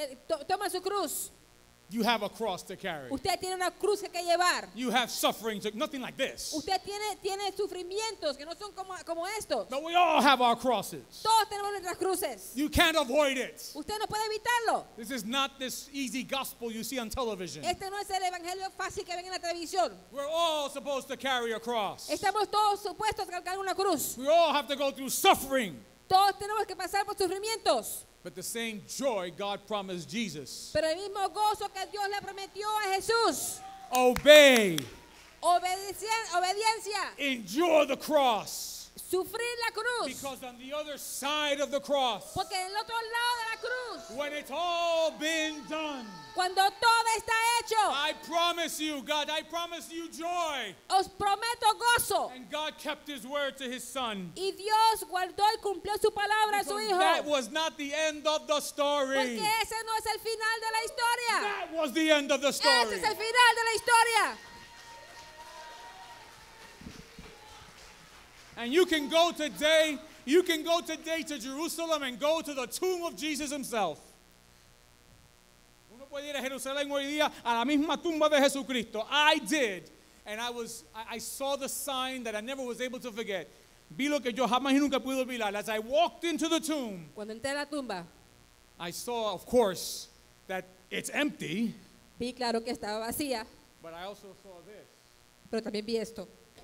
toma su cruz. You have a cross to carry. Usted tiene una cruz que llevar. You have suffering, nothing like this. Usted tiene sufrimientos que no son como estos. But we all have our crosses. Todos tenemos nuestras cruces. You can't avoid it. Usted no puede evitarlo. This is not this easy gospel you see on television. Este no es el evangelio fácil que ven en la televisión. We're all supposed to carry a cross. Estamos todos supuestos a cargar una cruz. We all have to go through suffering. Todos tenemos que pasar por sufrimientos. But the same joy God promised Jesus. Pero el mismo gozo que Dios le prometió a Jesús. Obey. Obediencia. Endure the cross. Sufrir la cruz. Because on the other side of the cross, Porque en el otro lado de la cruz, when it's all been done, cuando todo está hecho, I promise you, God, I promise you joy. os prometo gozo. And God kept his word to his son. Y Dios guardó y cumplió su palabra a su Because hijo. that was not the end of the story. Porque ese no es el final de la historia. That was the end of the Ese story. es el final de la historia. And you can go today to Jerusalem and go to the tomb of Jesus himself. Uno puede ir a Jerusalén hoy día a la misma tumba de Jesucristo. I did. And I saw the sign that I never was able to forget. Vi lo que yo jamás y nunca pude olvidar. As I walked into the tomb, Cuando entré a la tumba, I saw, of course, that it's empty. vi claro que estaba vacía, But I also saw this. pero también vi esto.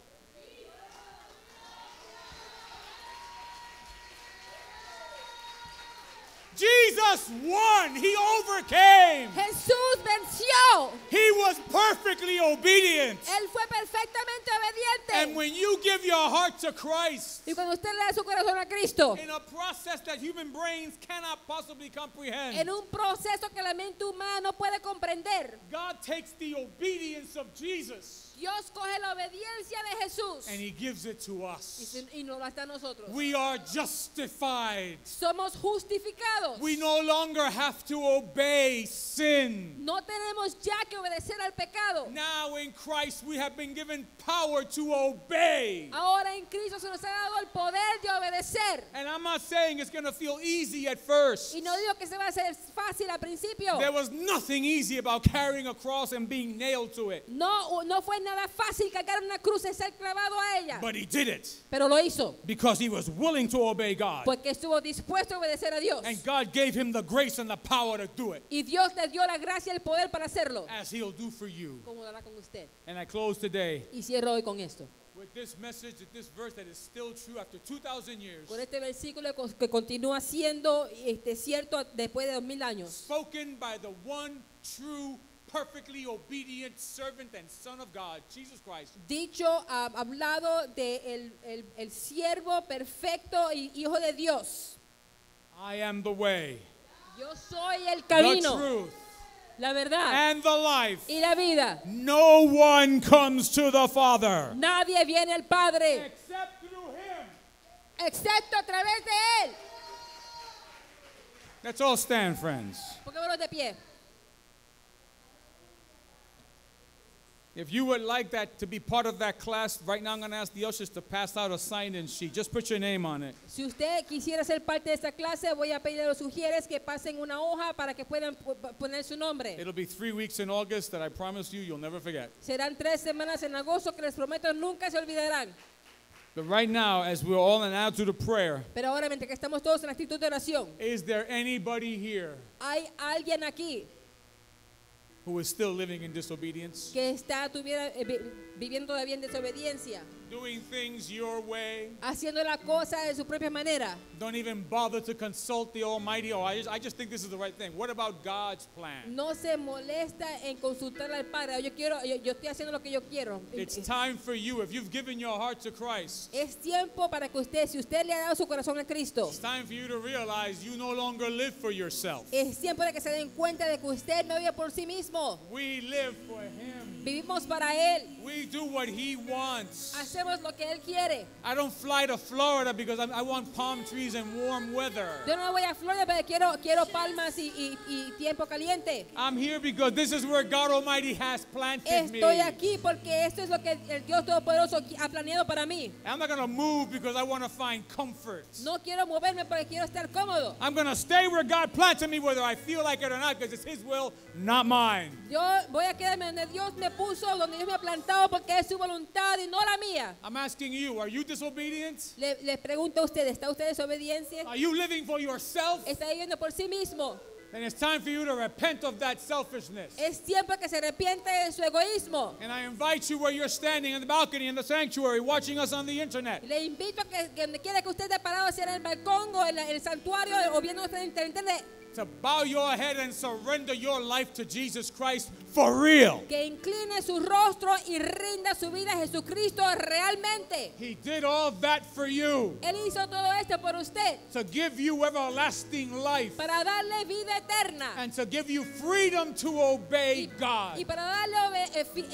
Jesus won. He overcame. Jesús venció. He was perfectly obedient. Él fue perfectamente obediente. And when you give your heart to Christ, Y cuando usted le da su corazón a Cristo, in a process that human brains cannot possibly comprehend, en un proceso que la mente humana no puede comprender, God takes the obedience of Jesus Dios coge la obediencia de Jesús and he gives it to us. y nos la da a nosotros. We are justified. Somos justificados. We no longer have to obey sin. No tenemos ya que obedecer al pecado. Now in Christ we have been given power to obey. Ahora en Cristo se nos ha dado el poder de obedecer. And I'm not saying it's going to feel easy at first. Y no digo que se va a hacer fácil al principio. There was nothing easy about carrying a cross and being nailed to it. No fue nada fácil cargar una cruz y ser clavado a ella. But he did it Pero lo hizo because he was willing to obey God. porque estuvo dispuesto a obedecer a Dios. And God gave him the grace and the power to do it, Y Dios le dio la gracia y el poder para hacerlo. as he'll do for you. Como lo hará con usted. And I close today Y cierro hoy con esto. with this message, with this verse that is still true after 2,000 years, Con este versículo que continúa siendo cierto después de 2000 años. spoken by the one true, perfectly obedient servant and Son of God, Jesus Christ. Dicho, hablado de el siervo perfecto y hijo de Dios. I am the way, Yo soy el the camino, truth, la verdad and the life. y la vida. No one comes to the Father Nadie viene al Padre except through him. excepto a través de Él. Let's all stand, friends. Pongámonos de pie. If you would like that to be part of that class, right now I'm going to ask the ushers to pass out a sign-in sheet. Just put your name on it. Si usted quisiera ser parte de esta clase, voy a pedir a los sugieres que pasen una hoja para que puedan poner su nombre. It'll be 3 weeks in August that I promise you'll never forget. Serán 3 semanas en agosto que les prometo nunca se olvidarán. But right now, as we're all in attitude of prayer, Pero ahora, mientras que estamos todos en actitud de oración, is there anybody here hay alguien aquí who is still living in disobedience? que está viviendo todavía en desobediencia, Doing things your way? haciendo la cosa de su propia manera. Don't even bother to consult the Almighty. Oh, I just think this is the right thing. What about God's plan? No se molesta en consultar al Padre. Yo estoy haciendo lo que yo quiero. It's time for you, if you've given your heart to Christ, Es tiempo para que usted, si usted le ha dado su corazón a Cristo, it's time for you to realize you no longer live for yourself. es tiempo de que se den cuenta de que usted no vive por sí mismo. We live for Him. Vivimos para Él. We do what He wants. Hacemos lo que Él quiere. I don't fly to Florida because I want palm trees and warm weather. Yo no voy a Florida, pero quiero palmas y tiempo caliente. I'm here because this is where God Almighty has planted me. Estoy aquí porque esto es lo que el Dios Todopoderoso ha planeado para mí. I'm not going to move because I want to find comfort. No quiero moverme porque quiero estar cómodo. I'm going to stay where God planted me whether I feel like it or not because it's His will, not mine. Yo voy a quedarme donde Dios me puso, donde Dios me ha plantado porque es su voluntad y no la mía. I'm asking you, are you disobedient? Les pregunto a ustedes, ¿está usted desobediencia? Are you living for yourself? ¿Está viviendo por sí mismo? And it's time for you to repent of that selfishness. Es tiempo que se arrepiente de su egoísmo. And I invite you where you're standing in the balcony in the sanctuary watching us on the internet. Le invito a que donde quiera que usted esté parado, sea en el balcón o en el santuario o viendo usted en internet, To bow your head and surrender your life to Jesus Christ for real. que incline su rostro y rinda su vida a Jesucristo realmente. He did all that for you Él hizo todo esto por usted to give you everlasting life para darle vida eterna and to give you freedom to obey God y para darle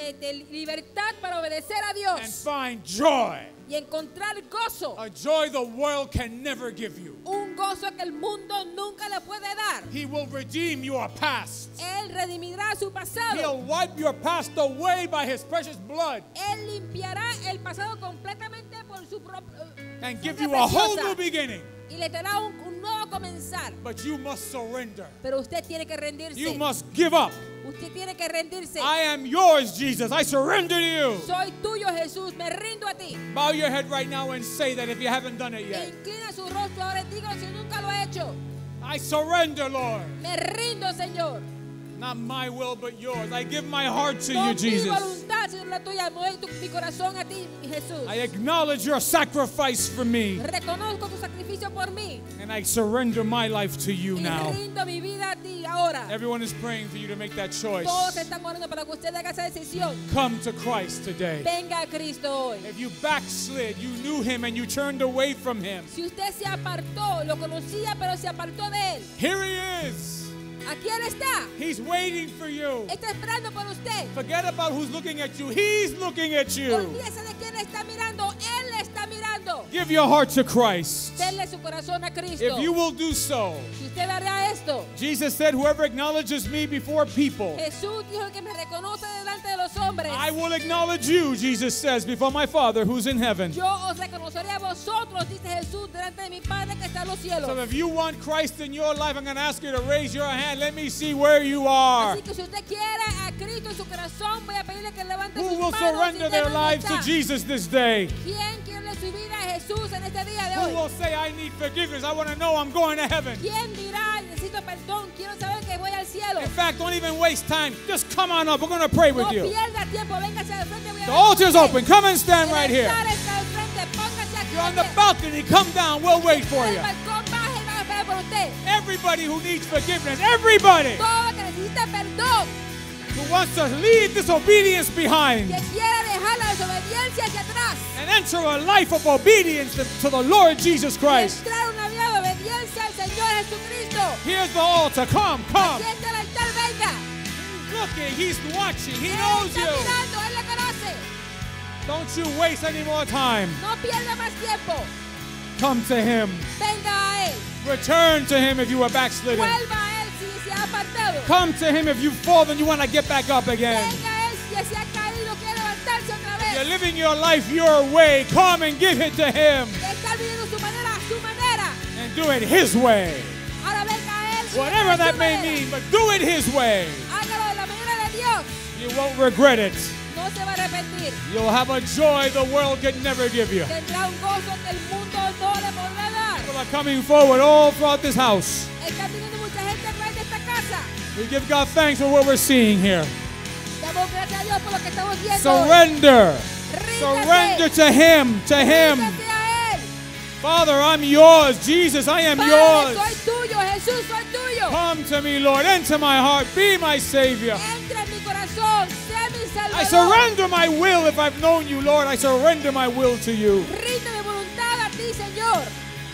libertad para obedecer a and Dios find joy. y encontrar gozo, A joy the world can never give you. un gozo que el mundo nunca le puede dar. He will redeem your past. Él redimirá su He'll pasado. wipe your past away by his precious blood Él limpiará el pasado completamente por su propio and give sangre you a whole preciosa new beginning. y le dará un nuevo comenzar. But you must surrender. Pero usted tiene que rendirse. You must give up. Usted tiene que rendirse. I am yours, Jesus. I surrender to you. Soy tuyo, Jesús. Me rindo a ti. Bow your head right now and say that if you haven't done it E yet. inclina su rostro ahora y dígalo si nunca lo ha hecho. I surrender, Lord. Me rindo, Señor. Not my will, but yours. I give my heart to No you, mi Jesus. voluntad, sino la tuya. Me doy mi corazón a ti, Jesús. I acknowledge your sacrifice for me, Reconozco tu sacrificio por mí. and I surrender my life to you Y now. rindo mi vida a ti ahora. Everyone is praying for you to make that choice. Todos están orando para que usted haga esa decisión. Come to Christ today. Venga a Cristo hoy. If you backslid, you knew him and you turned away from him. Si usted se apartó, lo conocía, pero se apartó de él. Here he is. Aquí él está. He's waiting for you. Está esperando por usted. Forget about who's looking at you. He's looking at you. Olvídese de quién le está mirando. Él le está mirando. Give your heart to Christ. Denle su corazón a Cristo. If you will do so, Si usted hará esto, Jesus said, whoever acknowledges me before people, Jesús dijo que me reconoce delante de los hombres. I will acknowledge you, Jesus says, before my Father who's in heaven. Yo os reconoceré a vosotros, dice Jesús, delante de mi Padre que está en los cielos. So if you want Christ in your life, I'm going to ask you to raise your hand. Let me see where you are. Así que si usted quiere a Cristo en su corazón, voy a pedirle que levante Who sus will manos surrender y their diga dónde lives to está. Jesus this day? ¿Quién quiere su vida a Jesús en este día de Who hoy? will say, I need forgiveness? I want to know I'm going to heaven. ¿Quién dirá, necesito perdón, quiero saber que voy al cielo? In fact, don't even waste time. Just come on up. We're going to pray with No you. pierda tiempo, véngase al frente. Voy a The orar altar's con usted. open. Come and stand right El here. altar está al frente, póngase aquí. You're on the balcony. Come down. We'll wait for El you. balcón, baje y va a esperar por usted. Everybody who needs forgiveness, everybody Todo que necesita perdón, who wants to leave disobedience behind que quiera dejar la desobediencia hacia atrás and enter a life of obedience to the Lord Jesus y Christ. entrar una vida de obediencia al Señor Jesucristo. Here's the altar. Come, Aquí come. está el altar, venga. Looking, he's watching. He Él knows está you. mirando, Él le conoce. Don't you waste any more time. No pierda más tiempo. Come to him. Venga a Él. Return to him if you were backslidden. Vuelva a Él si se ha apartado. Come to him if you've fallen, you want to get back up again. Venga a Él si se ha caído, quiere levantarse otra You're vez. living your life your way. Come and give it to him Está viviendo su manera, a su manera. and do it his way. Ahora venga a Él. y Whatever hágalo a that su may manera. mean, but do it his way. Hágalo de la manera de Dios. You won't regret it. No se va a arrepentir. You'll have a joy the world can never give you. Tendrá un gozo que el mundo no le podrá dar. People are coming forward all throughout this house. Está viniendo mucha gente a través de esta casa. We give God thanks for what we're seeing here. Damos gracias a Dios por lo que estamos viendo. hoy. Surrender. Ríndase. Surrender to him. To him. Ríndase a Él. Father, I'm yours. Jesus, I am Padre, yours. soy tuyo. Jesús, soy tuyo. Come to me, Lord. Enter my heart. Be my Savior. Entra en mi corazón. Sé mi I Salvador. surrender my will. If I've known you, Lord, I surrender my will to you. Rinde mi voluntad a ti, Señor.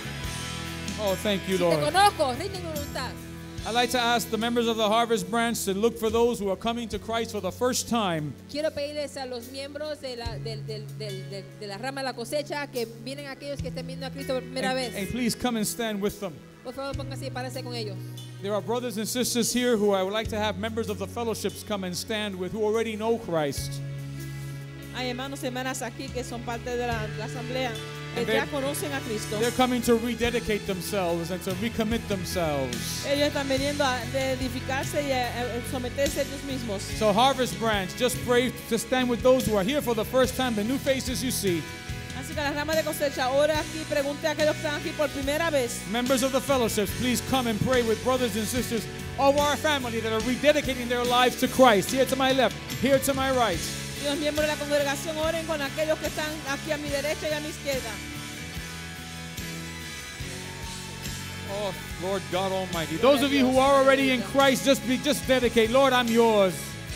Oh, thank you, Te Lord. conozco. Rinde mi voluntad. I'd like to ask the members of the Harvest Branch to look for those who are coming to Christ for the first time. Quiero pedirles a los miembros de la rama de la cosecha que vienen aquellos que estén viendo a Cristo por primera And vez. please come and stand with them. Por favor, pónganse y párense con ellos. There are brothers and sisters here who I would like to have members of the fellowships come and stand with who already know Christ. Hay hermanos y hermanas aquí que son parte de la asamblea que And ya they're- conocen a Cristo. They're coming to rededicate themselves and to recommit themselves. Ellos están viniendo a edificarse y a someterse a ellos mismos. So Harvest Branch, just pray to stand with those who are here for the first time, the new faces you see. Así que la rama de cosecha, ora aquí, pregunte a aquellos que están aquí por primera vez. Members of the fellowships, please come and pray with brothers and sisters of our family that are rededicating their lives to Christ. Here to my left, here to my right. Y los miembros de la congregación oren con aquellos que están aquí a mi derecha y a mi izquierda. Oh, Lord God Almighty. Those of you who are already in Christ, just dedicate. Lord, I'm yours.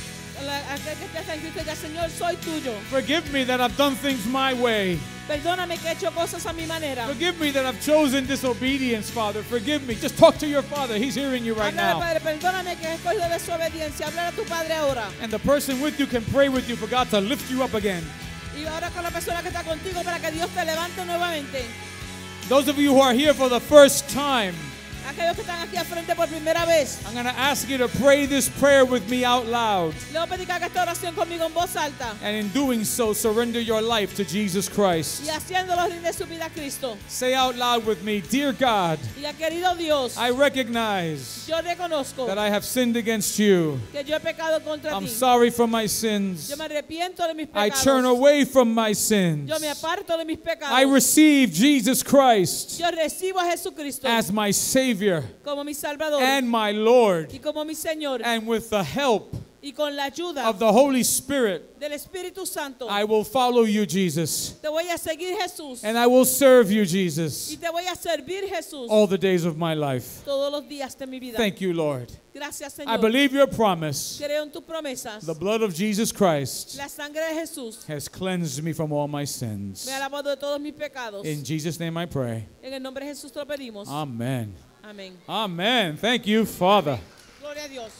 Aquel que está en Cristo, ya, Señor, soy tuyo. Forgive me that I've done things my way. Perdóname que he hecho cosas a mi manera. Forgive me that I've chosen disobedience, Father. Forgive me. Just talk to your Father. He's hearing you right Háblale, now. Padre, perdóname que he escogido desobediencia. Hablar a tu Padre ahora. And the person with you can pray with you for God to lift you up again. Y ahora con la persona que está contigo para que Dios te levante nuevamente. Those of you who are here for the first time, Aquellos que están aquí al frente por primera vez. I'm going to ask you to pray this prayer with me out loud. Le voy a pedir que haga esta oración conmigo en voz alta. And in doing so, surrender your life to Jesus Christ. Y haciéndolo rinde su vida a Cristo. Say out loud with me, Dear God, Y a querido Dios, I recognize yo reconozco that I have sinned against you. que yo he pecado contra I'm ti. sorry for my sins. Yo me arrepiento de mis I pecados. turn away from my sins. Yo me aparto de mis pecados. I receive Jesus Christ Yo recibo a Jesucristo as my Savior como mi Salvador and my Lord. y como mi Señor. And with the help Y con la ayuda of the Holy Spirit, del Espíritu Santo, I will follow you, Jesus. te voy a seguir, Jesús. And I will serve you, Y Jesus, te voy a servir, Jesús, all the days of my life. todos los días de mi vida. Thank you, Lord. Gracias, I Señor. believe your promise. Creo en tus promesas. The blood of Jesus Christ La sangre de Jesús has cleansed me from all my sins. me ha lavado de todos mis pecados. In Jesus' name I pray. En el nombre de Jesús te lo pedimos. Amen. Amén. Amen. Thank you, Father. Gloria a Dios.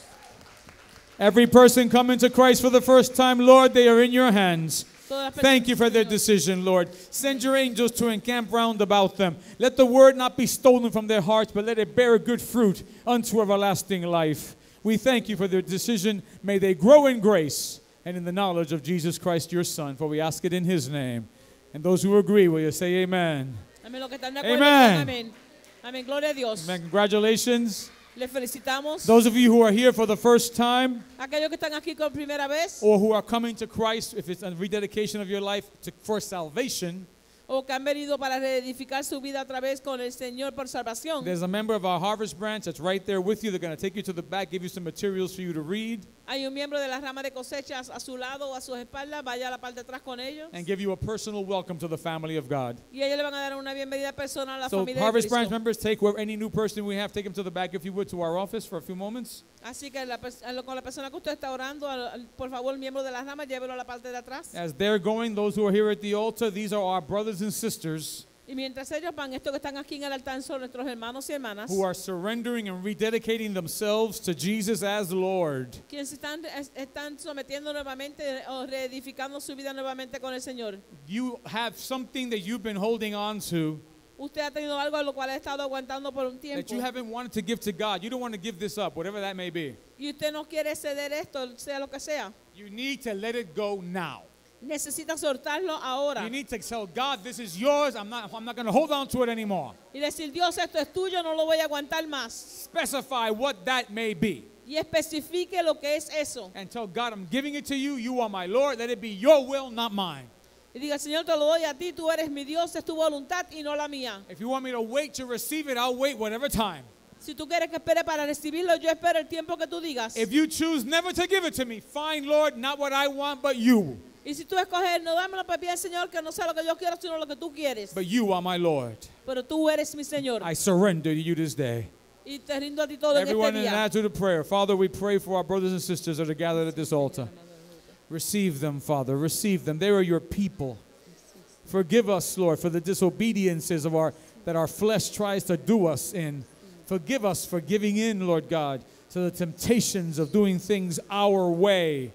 Every person coming to Christ for the first time, Lord, they are in your hands. Todas las Thank you for their Señor. decision, Lord. Send your angels to encamp round about them. Let the word not be stolen from their hearts, but let it bear good fruit unto everlasting life. We thank you for their decision. May they grow in grace and in the knowledge of Jesus Christ, your Son, for we ask it in his name. And those who agree, will you say amen? Amén. Los que están de acuerdo, Amen. digan amén. Amén. Gloria a Dios. Amen. Congratulations. Les felicitamos. Those of you who are here for the first time Aquellos que están aquí por primera vez or who are coming to Christ, if it's a rededication of your life for salvation, o que han venido para reedificar su vida otra vez con el Señor por salvación. there's a member of our Harvest branch that's right there with you. They're going to take you to the back, give you some materials for you to read, Hay un miembro de la rama de cosechas a su lado o a sus espaldas. Vaya a la parte de atrás con ellos. and give you a personal welcome to the family of God. Y ellos le van a dar una bienvenida personal a la So familia de Harvest Cristo. branch members, take any new person we have, take them to the back, if you would, to our office for a few moments. Así que con la persona que usted está orando, por favor, miembro de la rama, llévelo a la parte de atrás. As they're going, those who are here at the altar, these are our brothers and sisters Y mientras ellos van, estos que están aquí en el altar son nuestros hermanos y hermanas, who are surrendering and rededicating themselves to Jesus as Lord. quienes están sometiendo nuevamente o reedificando su vida nuevamente con el Señor. You have something that you've been holding on to Usted ha tenido algo a lo cual ha estado aguantando por un tiempo. that you haven't wanted to give to God. You don't want to give this up, whatever that may be. Y usted no quiere ceder esto, sea lo que sea. You need to let it go now. Necesita soltarlo ahora. You need to tell God, this is yours. I'm not going to hold on to it anymore. Y decir, Dios, esto es tuyo, no lo voy a aguantar más. Specify what that may be. Y especifique lo que es eso. And tell God, I'm giving it to you. You are my Lord. Let it be your will, not mine. Y diga, Señor, te lo doy a ti, tú eres mi Dios, es tu voluntad y no la mía. If you want me to wait to receive it, I'll wait whatever time. Si tú quieres que espere para recibirlo, yo espero el tiempo que tú digas. If you choose never to give it to me, fine, Lord, not what I want, but you. Y si tú escoges, no dámelo para bien, Señor, que no sea lo que yo quiero, sino lo que tú quieres. But you are my Lord. Pero tú eres mi Señor. I surrender to you this day. Y te rindo a ti todo en Everyone este in an día. attitude of prayer. Father, we pray for our brothers and sisters that are gathered at this altar. Receive them, Father. Receive them. They are your people. Forgive us, Lord, for the disobediences that our flesh tries to do us in. Forgive us for giving in, Lord God, to the temptations of doing things our way.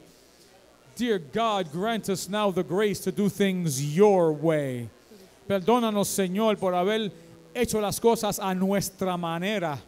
Dear God, grant us now the grace to do things your way. Perdónanos, Señor, por haber hecho las cosas a nuestra manera.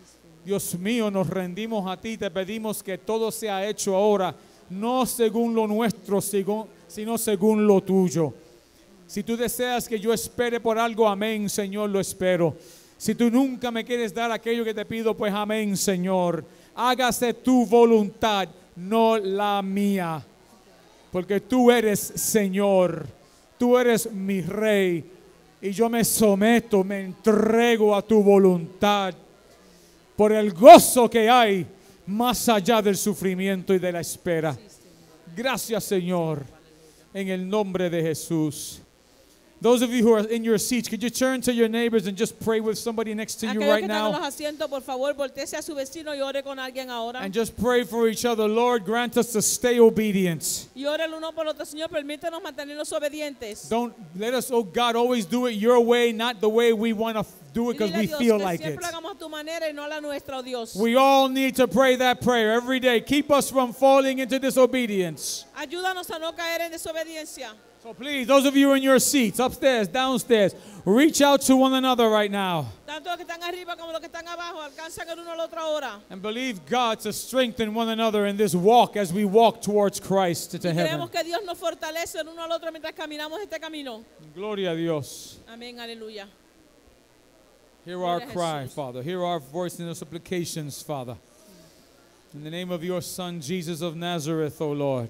Dios mío, nos rendimos a ti, te pedimos que todo sea hecho ahora, no según lo nuestro, sino según lo tuyo. Si tú deseas que yo espere por algo, amén, Señor, lo espero. Si tú nunca me quieres dar aquello que te pido, pues amén, Señor. Hágase tu voluntad, no la mía. Porque tú eres Señor, tú eres mi Rey. Y yo me someto, me entrego a tu voluntad. por el gozo que hay más allá del sufrimiento y de la espera. Gracias, Señor, en el nombre de Jesús. Those of you who are in your seats, could you turn to your neighbors and just pray with somebody next to you Aquellos right que están en los now? asientos, por favor, voltéese a su vecino y ore con alguien ahora. And just pray for each other. Lord, grant us to stay obedient. Y ore el uno por el otro. Señor, permítanos mantenernos obedientes. Don't let us, oh God, always do it your way, not the way we want to do it Y because dile a we Dios feel que like it. siempre hagamos a tu manera y no a la nuestra, oh Dios. We all need to pray that prayer every day. Keep us from falling into disobedience. Ayúdanos a no caer en desobediencia. So please, those of you in your seats, upstairs, downstairs, reach out to one another right now Tanto los que están arriba como los que están abajo alcanzan el uno al otro ahora. and believe God to strengthen one another in this walk as we walk towards Christ to Y heaven. creemos que Dios nos fortalece el uno al otro mientras caminamos este camino. Gloria a Dios. Amén, aleluya. Hear our Gloria a cry, Jesús. Father. Hear our voice in our supplications, Father. In the name of your Son, Jesus of Nazareth, O Lord.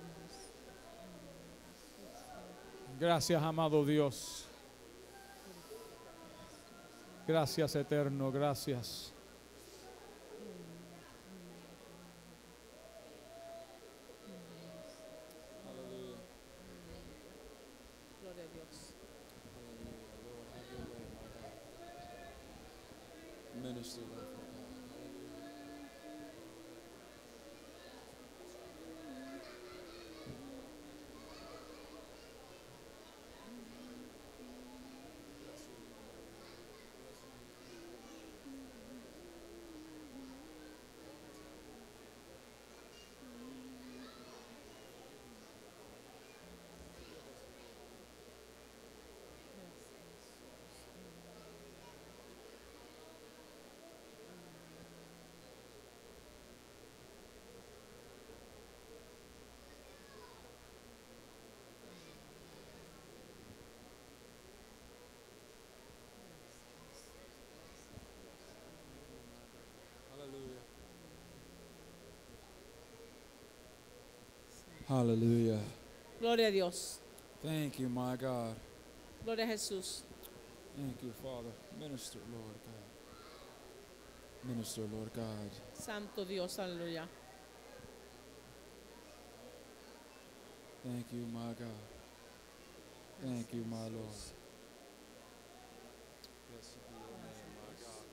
Gracias, amado Dios. Gracias, eterno. Gracias. Gloria a Dios. Minister, Lord, for God. Hallelujah. Gloria a Dios. Thank you, my God. Gloria a Jesús. Thank you, Father. Minister, Lord God. Minister, Lord God. Santo Dios, aleluya. Thank you, my God. Thank you, my Lord. Blessed be your name, my God.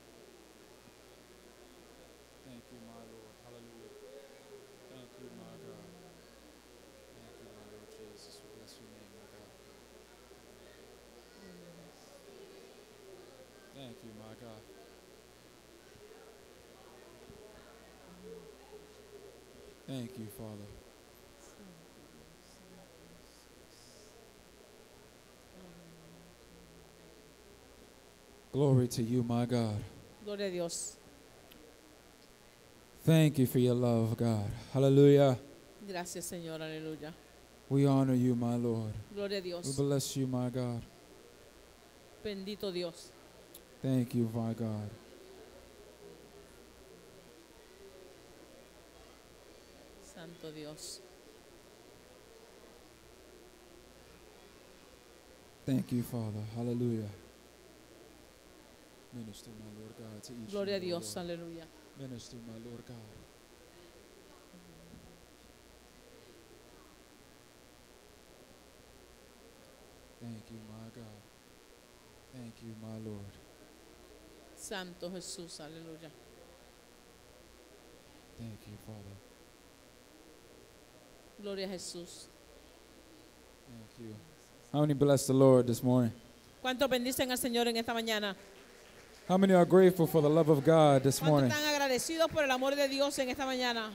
Thank you, my Lord. Hallelujah. Thank you, my God. Thank you, my Lord Jesus. We bless your name, my God. Thank you, my God. Thank you, Father. Glory to you, my God. Gloria a Dios. Thank you for your love, God. Hallelujah. Gracias, Señor, aleluya. We honor you, my Lord. Gloria a We Dios. bless you, my God. Bendito Dios. Thank you, my God. Santo Dios. Thank you, Father. Hallelujah. Minister, my Lord God, to each Gloria a and every Dios, Lord. aleluya. Minister, my Lord God. Thank you, my God. Thank you, my Lord. Santo Jesús, aleluya. Thank you, Father. Gloria a Jesús. Thank you. How many bless the Lord this morning? ¿Cuántos bendicen al Señor en esta mañana? How many are grateful for the love of God this ¿Cuántos morning? están agradecidos por el amor de Dios en esta mañana?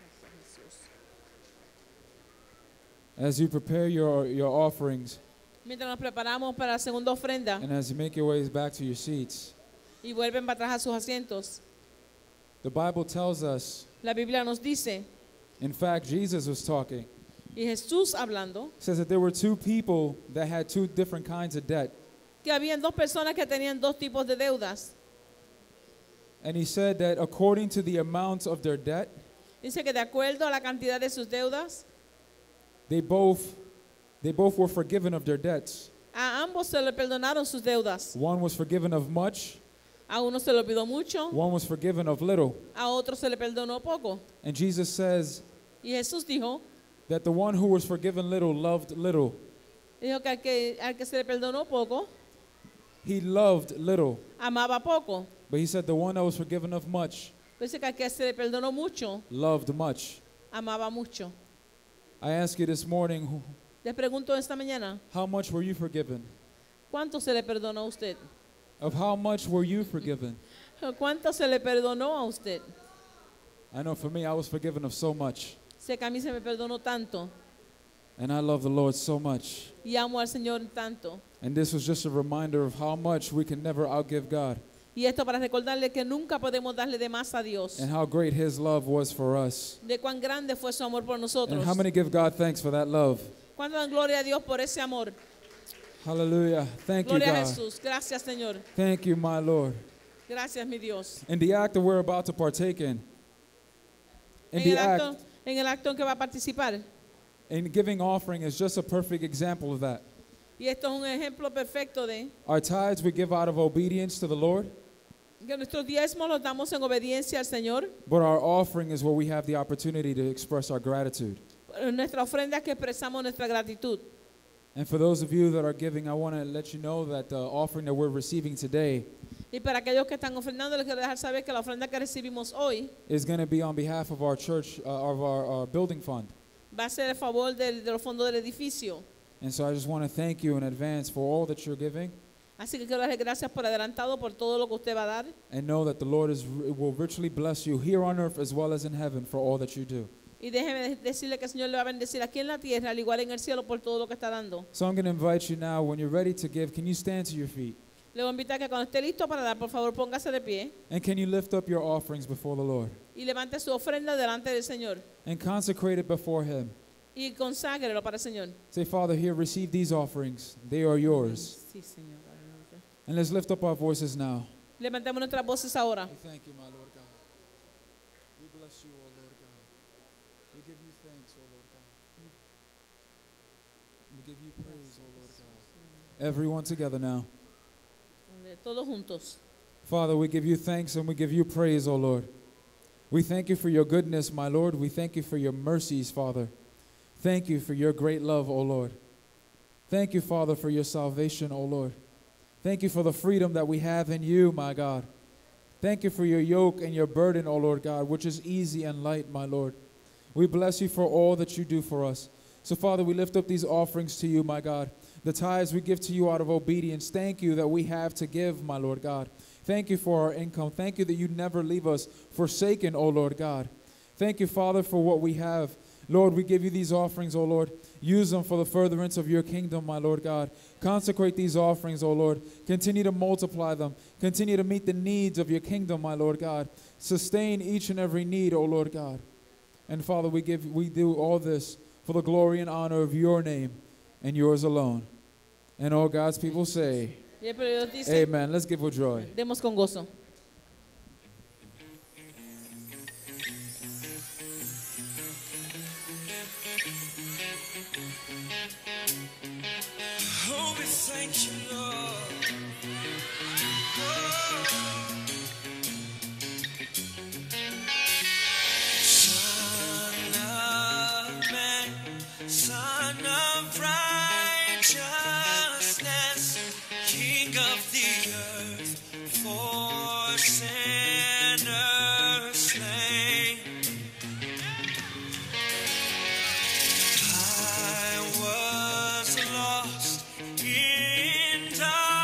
As you prepare your offerings Mientras nos preparamos para la segunda ofrenda and as you make your ways back to your seats, y vuelven para atrás a sus asientos, the Bible tells us, la Biblia nos dice, in fact, Jesus was talking. y Jesús hablando, Says that there were two people that had two different kinds of debt. que habían dos personas que tenían dos tipos de deudas. And he said that according to the amount of their debt, Dice que de acuerdo a la cantidad de sus deudas, they both were forgiven of their debts. a ambos se le perdonaron sus deudas. One was forgiven of much, A uno se le olvidó mucho, one was forgiven of little. a otro se le perdonó poco. And Jesus says Y Jesús dijo that the one who was forgiven little loved little. que al que se le perdonó poco, He loved little. amaba poco. But he said the one that was forgiven of much Dice que al que se le perdonó mucho, loved much. amaba mucho. I ask you this morning, Les pregunto esta mañana, how much were you forgiven? ¿cuánto se le perdonó a usted? Of how much were you forgiven? ¿Cuánto se le perdonó a usted? I know for me, I was forgiven of so much. Sé que a mí se me perdonó tanto And I love the Lord so much. y amo al Señor tanto. And this was just a reminder of how much we can never outgive God Y esto para recordarle que nunca podemos darle de más a Dios, and how great His love was for us. de cuán grande fue su amor por And nosotros. how many give God thanks for that love? ¿Cuánto dan gloria a Dios por ese amor? Hallelujah. Thank you, Gloria a God. Jesús. Gracias, Señor. Thank you, my Lord. Gracias, mi Dios. In the act that we're about to partake in the act, En el acto en que va a participar. in giving offering is just a perfect example of that. Y esto es un ejemplo perfecto de Our tithes we give out of obedience to the Lord, que nuestros diezmos los damos en obediencia al Señor. but our offering is where we have the opportunity to express our gratitude. Nuestra ofrenda es que expresamos nuestra gratitud. And for those of you that are giving, I want to let you know that the offering that we're receiving today Y para aquellos que están ofrendando, les quiero dejar saber que la ofrenda que recibimos hoy is going to be on behalf of our church, of our building fund. va a ser a favor de los fondos del edificio. And so I just want to thank you in advance for all that you're giving, Así que quiero darles gracias por adelantado por todo lo que usted va a dar. and know that the Lord will richly bless you here on earth as well as in heaven for all that you do. Y déjeme decirle que el Señor le va a bendecir aquí en la tierra, al igual en el cielo, por todo lo que está dando. So I'm going to invite you now, when you're ready to give, can you stand to your feet? Le voy a invitar que cuando esté listo para dar, por favor, póngase de pie And can you lift up your offerings before the Lord y levante su ofrenda delante del Señor and consecrate it before Him? y conságrelo para el Señor. Say, Father, here, receive these offerings. They are yours. Sí, Señor. Aleluya. And let's lift up our voices now. Levantemos nuestras voces ahora. We thank you, my Lord God. We bless you, O Lord God. We give you thanks, O Lord God. We give you praise, O Lord God. Everyone together now. Todos juntos. Father, we give you thanks and we give you praise, O Lord. We thank you for your goodness, my Lord. We thank you for your mercies, Father. Thank you for your great love, O Lord. Thank you, Father, for your salvation, O Lord. Thank you for the freedom that we have in you, my God. Thank you for your yoke and your burden, O Lord God, which is easy and light, my Lord. We bless you for all that you do for us. So, Father, we lift up these offerings to you, my God. The tithes we give to you out of obedience. Thank you that we have to give, my Lord God. Thank you for our income. Thank you that you never leave us forsaken, O Lord God. Thank you, Father, for what we have. Lord, we give you these offerings, O Lord. Use them for the furtherance of your kingdom, my Lord God. Consecrate these offerings, O Lord. Continue to multiply them. Continue to meet the needs of your kingdom, my Lord God. Sustain each and every need, O Lord God. And Father, we do all this for the glory and honor of your name and yours alone. And all God's people say, Y el Dios dice, amen. Let's give with joy. demos con gozo. Oh, we thank you, Lord. Son of man, son of righteousness, King of the earth, for sinners slain. I was lost in darkness,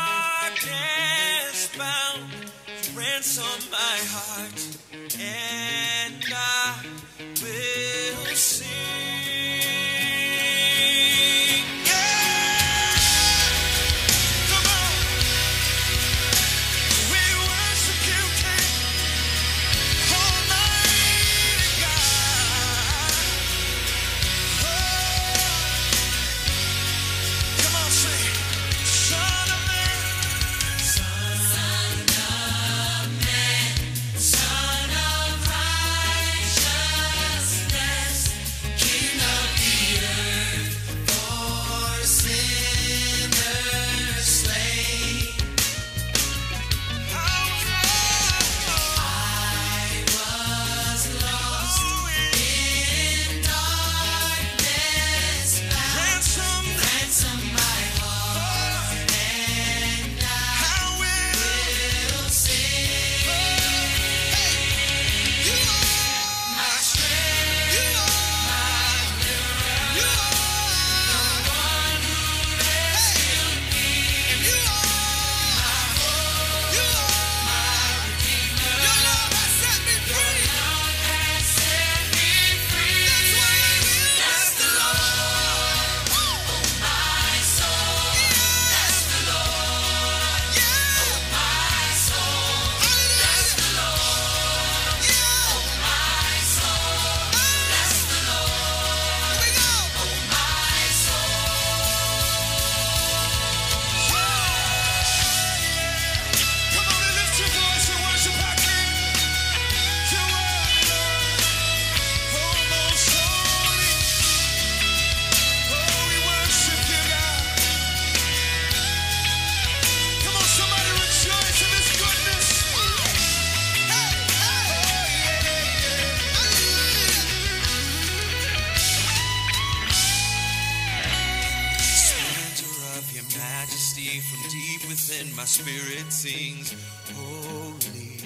my spirit sings, holy,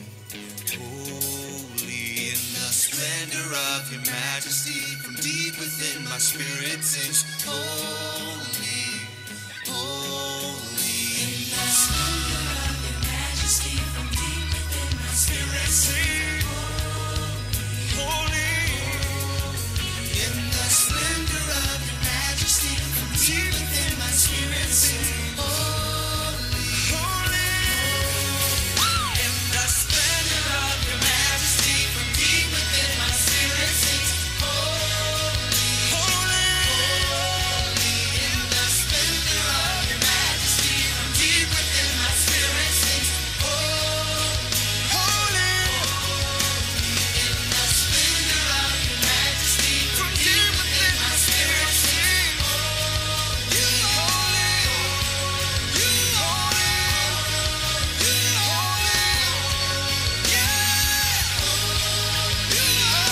holy. In the splendor of your majesty, from deep within my spirit sings, holy, holy. In the splendor of your majesty, from deep within my spirit sings, holy, in the splendor of your majesty, from deep within my spirit sings, holy, holy. In the splendor of your majesty, from deep within my spirit sings, holy, holy, holy. In the splendor of your majesty, from deep within my spirit sings, holy, holy. In the splendor of your majesty, from deep within my spirit sings, you holy, you holy, you holy, yeah, you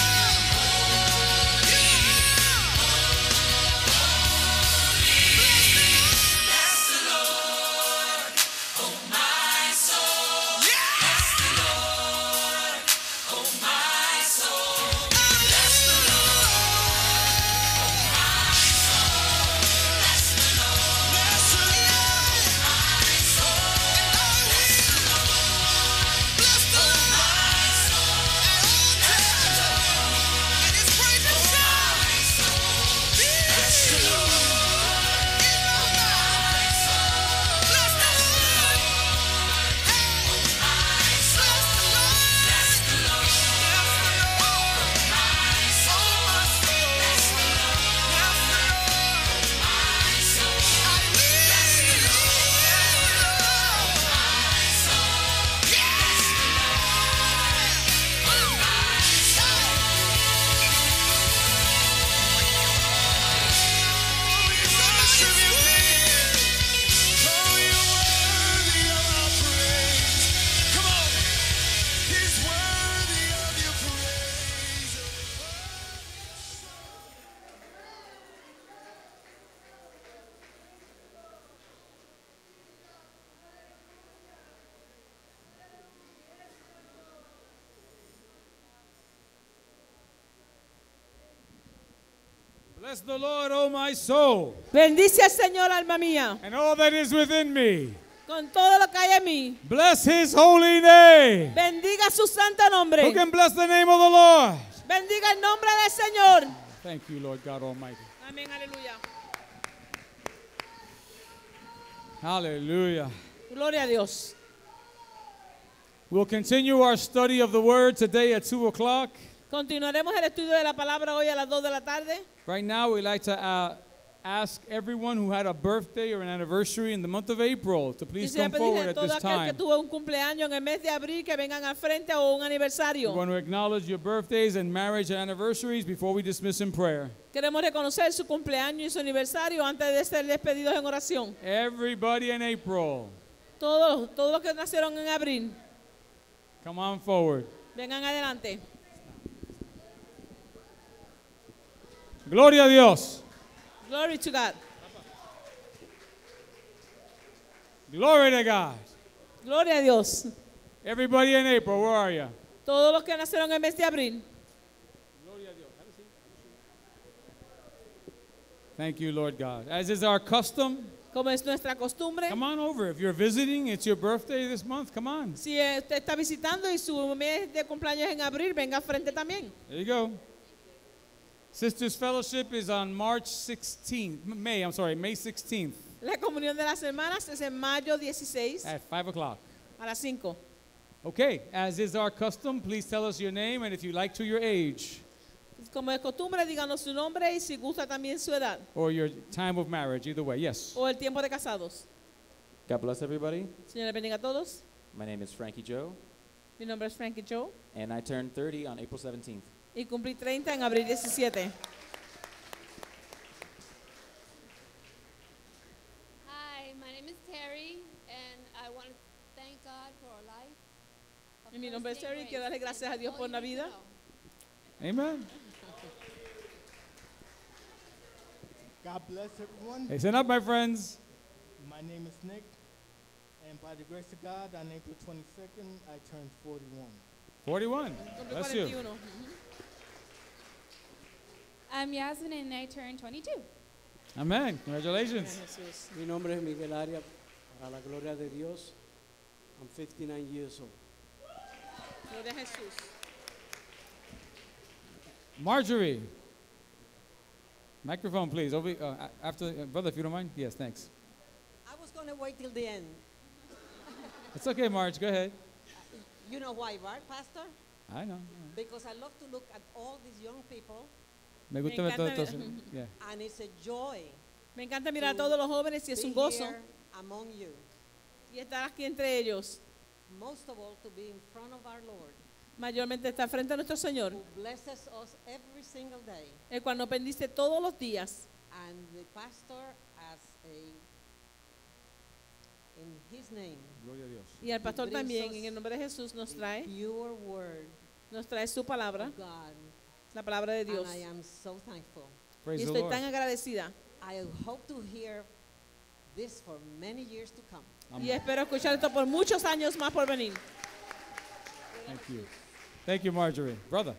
bless the Lord, oh my soul, bless the Lord, oh my soul, bless the Lord, oh my soul, bless the Lord, bless the Lord, my soul, bless the Lord, bless the Lord, my soul, bless the Lord, and His praises shall, bless the Lord, my soul, bless the Lord, hey, my soul, bless the Lord, my soul, bless the Lord, my soul, bless the Lord, my soul, yes, oh my soul, we worship you, King. Oh, you're worthy of our praise. Come on, He's worthy of your praise. Bless the Lord, O my soul, Bendice al Señor, alma mía, and all that is within me. con todo lo que hay en mí. Bless His holy name. Bendiga su santo nombre. Who can bless the name of the Lord? Bendiga el nombre del Señor. Thank you, Lord God Almighty. Amén, aleluya. Hallelujah. Gloria a Dios. We'll continue our study of the Word today at 2 o'clock. Continuaremos el estudio de la palabra hoy a las 2 de la tarde. Right now, we'd like to ask everyone who had a birthday or an anniversary in the month of April to please Quisiera come pedirle forward a at todo this aquel que time. tuvo un cumpleaños en el mes de abril que vengan al frente o un We aniversario. want to acknowledge your birthdays and marriage anniversaries before we dismiss in prayer. Queremos reconocer su cumpleaños y su aniversario antes de ser despedidos en oración. Everybody in April, Todos los que nacieron en abril, come on forward. vengan adelante. Gloria a Dios. Glory to God. Glory to God. Gloria a Dios. Everybody in April, where are you? Todos los que nacieron en el mes de abril. Thank you, Lord God. As is our custom, Como es nuestra costumbre, come on over. If you're visiting, it's your birthday this month, come on. si usted está visitando y su mes de cumpleaños en abril, venga al frente también. There you go. Sisters Fellowship is on May 16th La comunión de las hermanas es en mayo 16 at 5 o'clock. a las 5. Okay, as is our custom, please tell us your name and if you like to, your age Como es costumbre, díganos su nombre y si gusta también su edad or your time of marriage, either way. Yes. o el tiempo de casados. God bless everybody. Señor, bendiga a todos. My name is Frankie Joe, Mi nombre es Frankie Joe and I turned 30 on April 17th. y cumplí 30 en abril 17. Hi, my name is Terry, and I want to thank God for our life. of Y mi nombre es Thursday Terry, grace. quiero darle gracias a That's Dios all por you la need to vida. know. Amen. God bless everyone. Hey, stand up, my friends. My name is Nick. And by the grace of God, on April 22nd, I turned 41. 41. Cumple Bless you. 41. I'm Yasmin and I turned 22. Amen. Congratulations. Jesús. Mi nombre es Miguel Arias, para la gloria de Dios. I'm 59 years old. Gloria a Jesús. Marjorie. Microphone, please. Over, after, brother, if you don't mind. Yes, thanks. I was going to wait till the end. It's okay, Marge. Go ahead. You know why, right, Pastor? I know. Because I love to look at all these young people, Me gusta ver encanta todo ver- esto. Yeah. and it's a joy Me encanta mirar a todos los jóvenes y es be un gozo. here among you. Y estar aquí entre ellos. Most of all, to be in front of our Lord, Mayormente estar frente a nuestro Señor, who blesses us every single day, el cual nos bendice todos los días. and the pastor as in his name, Gloria a Dios. Y el pastor brings también, us en el nombre de Jesús, nos the trae su palabra, of God, la palabra de Dios. and I am so thankful. Praise Y the estoy Lord. tan agradecida. I hope to hear this for many years to come. Y espero escuchar esto por muchos años más por venir. Thank you. Thank you, Marjorie. Brother.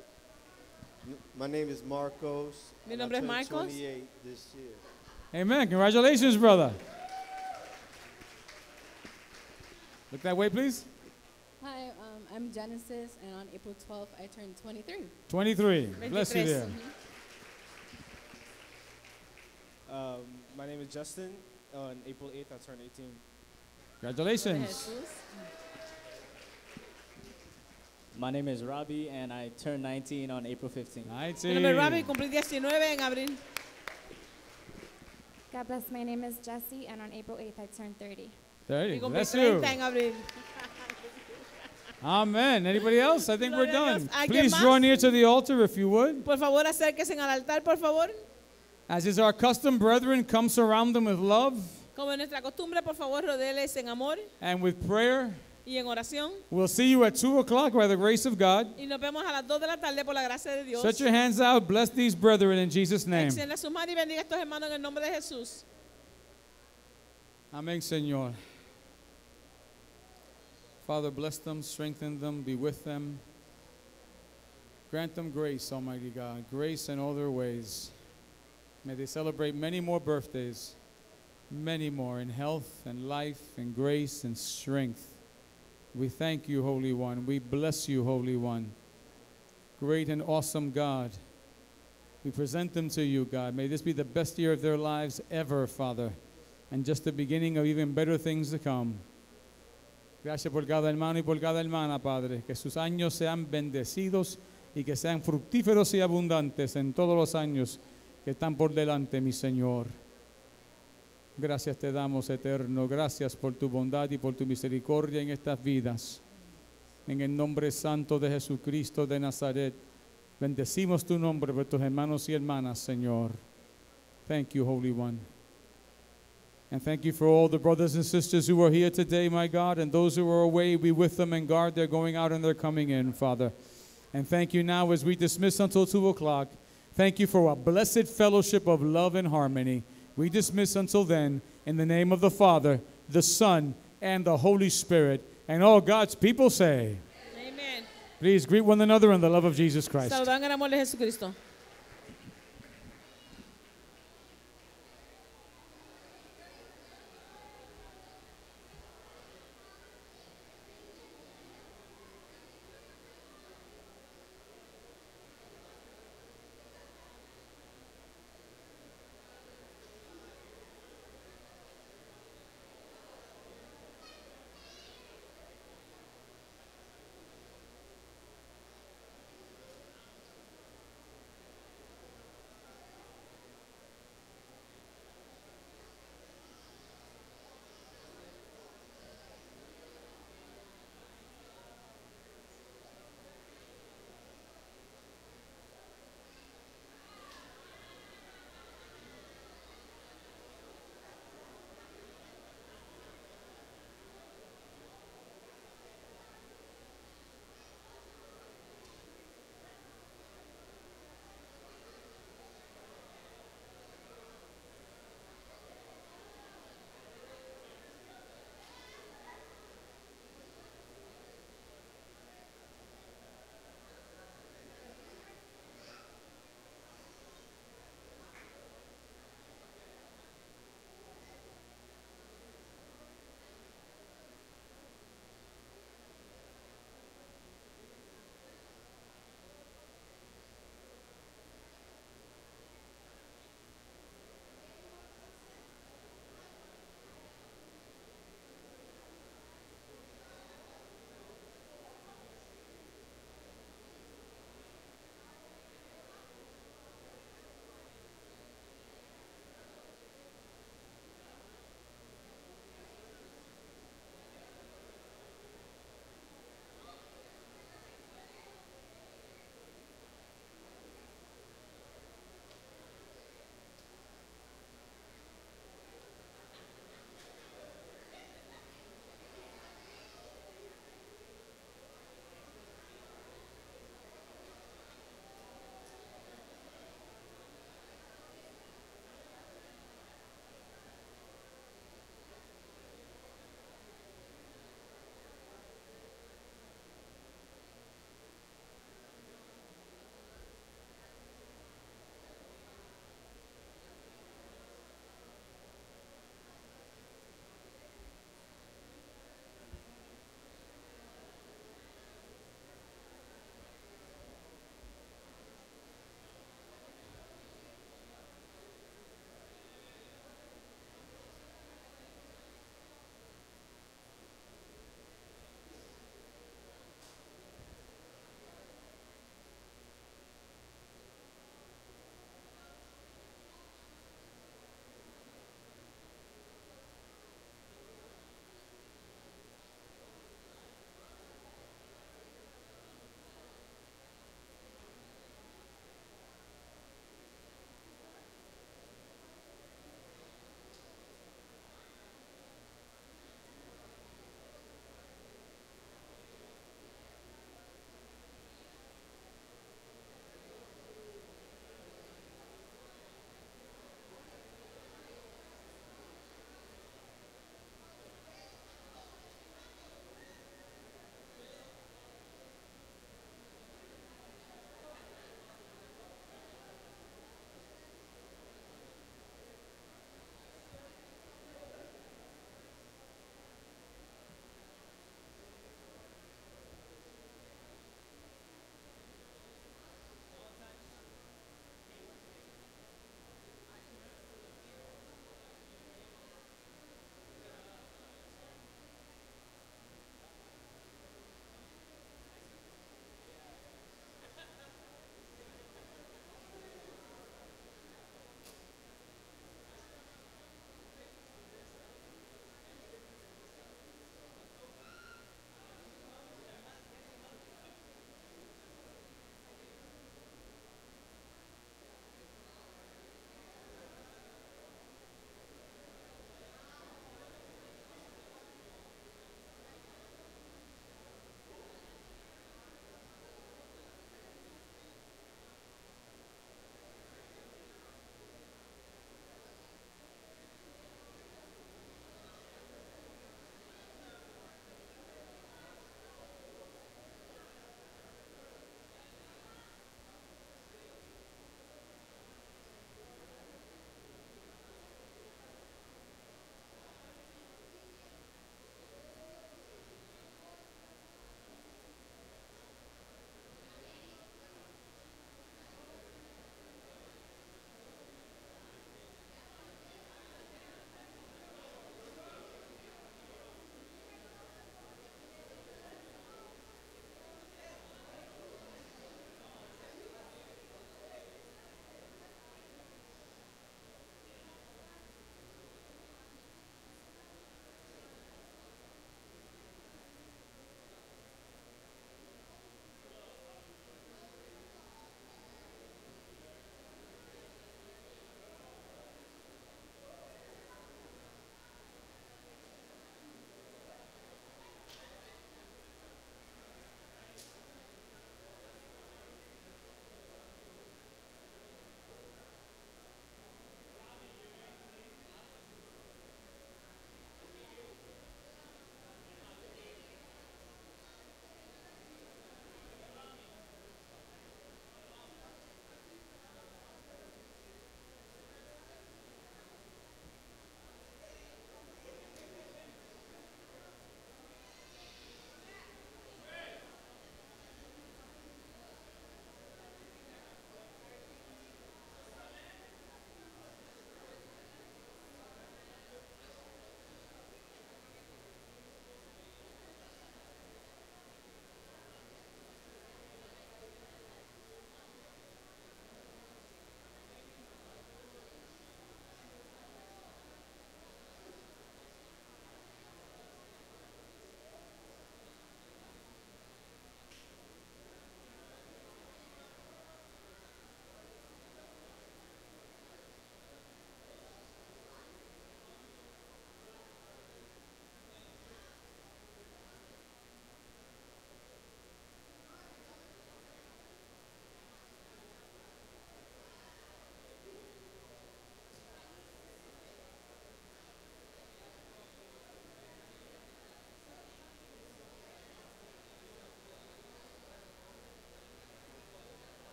My name is Marcos. Mi and I nombre es turned Marcos. 28 this year. Amen. Congratulations, brother. Look that way, please. Hi, I'm Genesis, and on April 12th, I turned 23. 23. Bless you 23. there. My name is Justin. On April 8th, I turned 18. Congratulations. Jesús. My name is Robbie, and I turned 19 on April 15th. Mi nombre es Robbie, cumplí 19 en abril. God bless. My name is Jessie, and on April 8th, I turned 30. 30. Y cumplí Bless you. 30 en abril. Amen. Anybody else? I think we're Gloria a done. Dios. ¿Alguien Please más? draw near to the altar if you would. Por favor, acérquense al altar, por favor. As is our custom, brethren, come surround them with love Como es nuestra costumbre, por favor, rodéles en amor and with prayer. y en oración. We'll see you at 2 o'clock by the grace of God. Y nos vemos a las 2 de la tarde por la gracia de Dios. Stretch your hands out. Bless these brethren in Jesus' name. Extienda sus manos y bendiga a estos hermanos en el nombre de Jesús. Amén, Señor. Father, bless them, strengthen them, be with them. Grant them grace, Almighty God, grace in all their ways. May they celebrate many more birthdays, many more in health and life and grace and strength. We thank you, Holy One. We bless you, Holy One. Great and awesome God. We present them to you, God. May this be the best year of their lives ever, Father, and just the beginning of even better things to come. Gracias por cada hermano y por cada hermana, Padre. Que sus años sean bendecidos y que sean fructíferos y abundantes en todos los años que están por delante, mi Señor. Gracias te damos, eterno. Gracias por tu bondad y por tu misericordia en estas vidas. En el nombre santo de Jesucristo de Nazaret, bendecimos tu nombre por tus hermanos y hermanas, Señor. Thank you, Holy One. And thank you for all the brothers and sisters who are here today, my God, and those who are away, be with them and guard their going out and their coming in, Father. And thank you now as we dismiss until 2 o'clock. Thank you for a blessed fellowship of love and harmony. We dismiss until then in the name of the Father, the Son, and the Holy Spirit. And all God's people say, Amen. please greet one another in the love of Jesus Christ. Saludan en el amor de Jesucristo.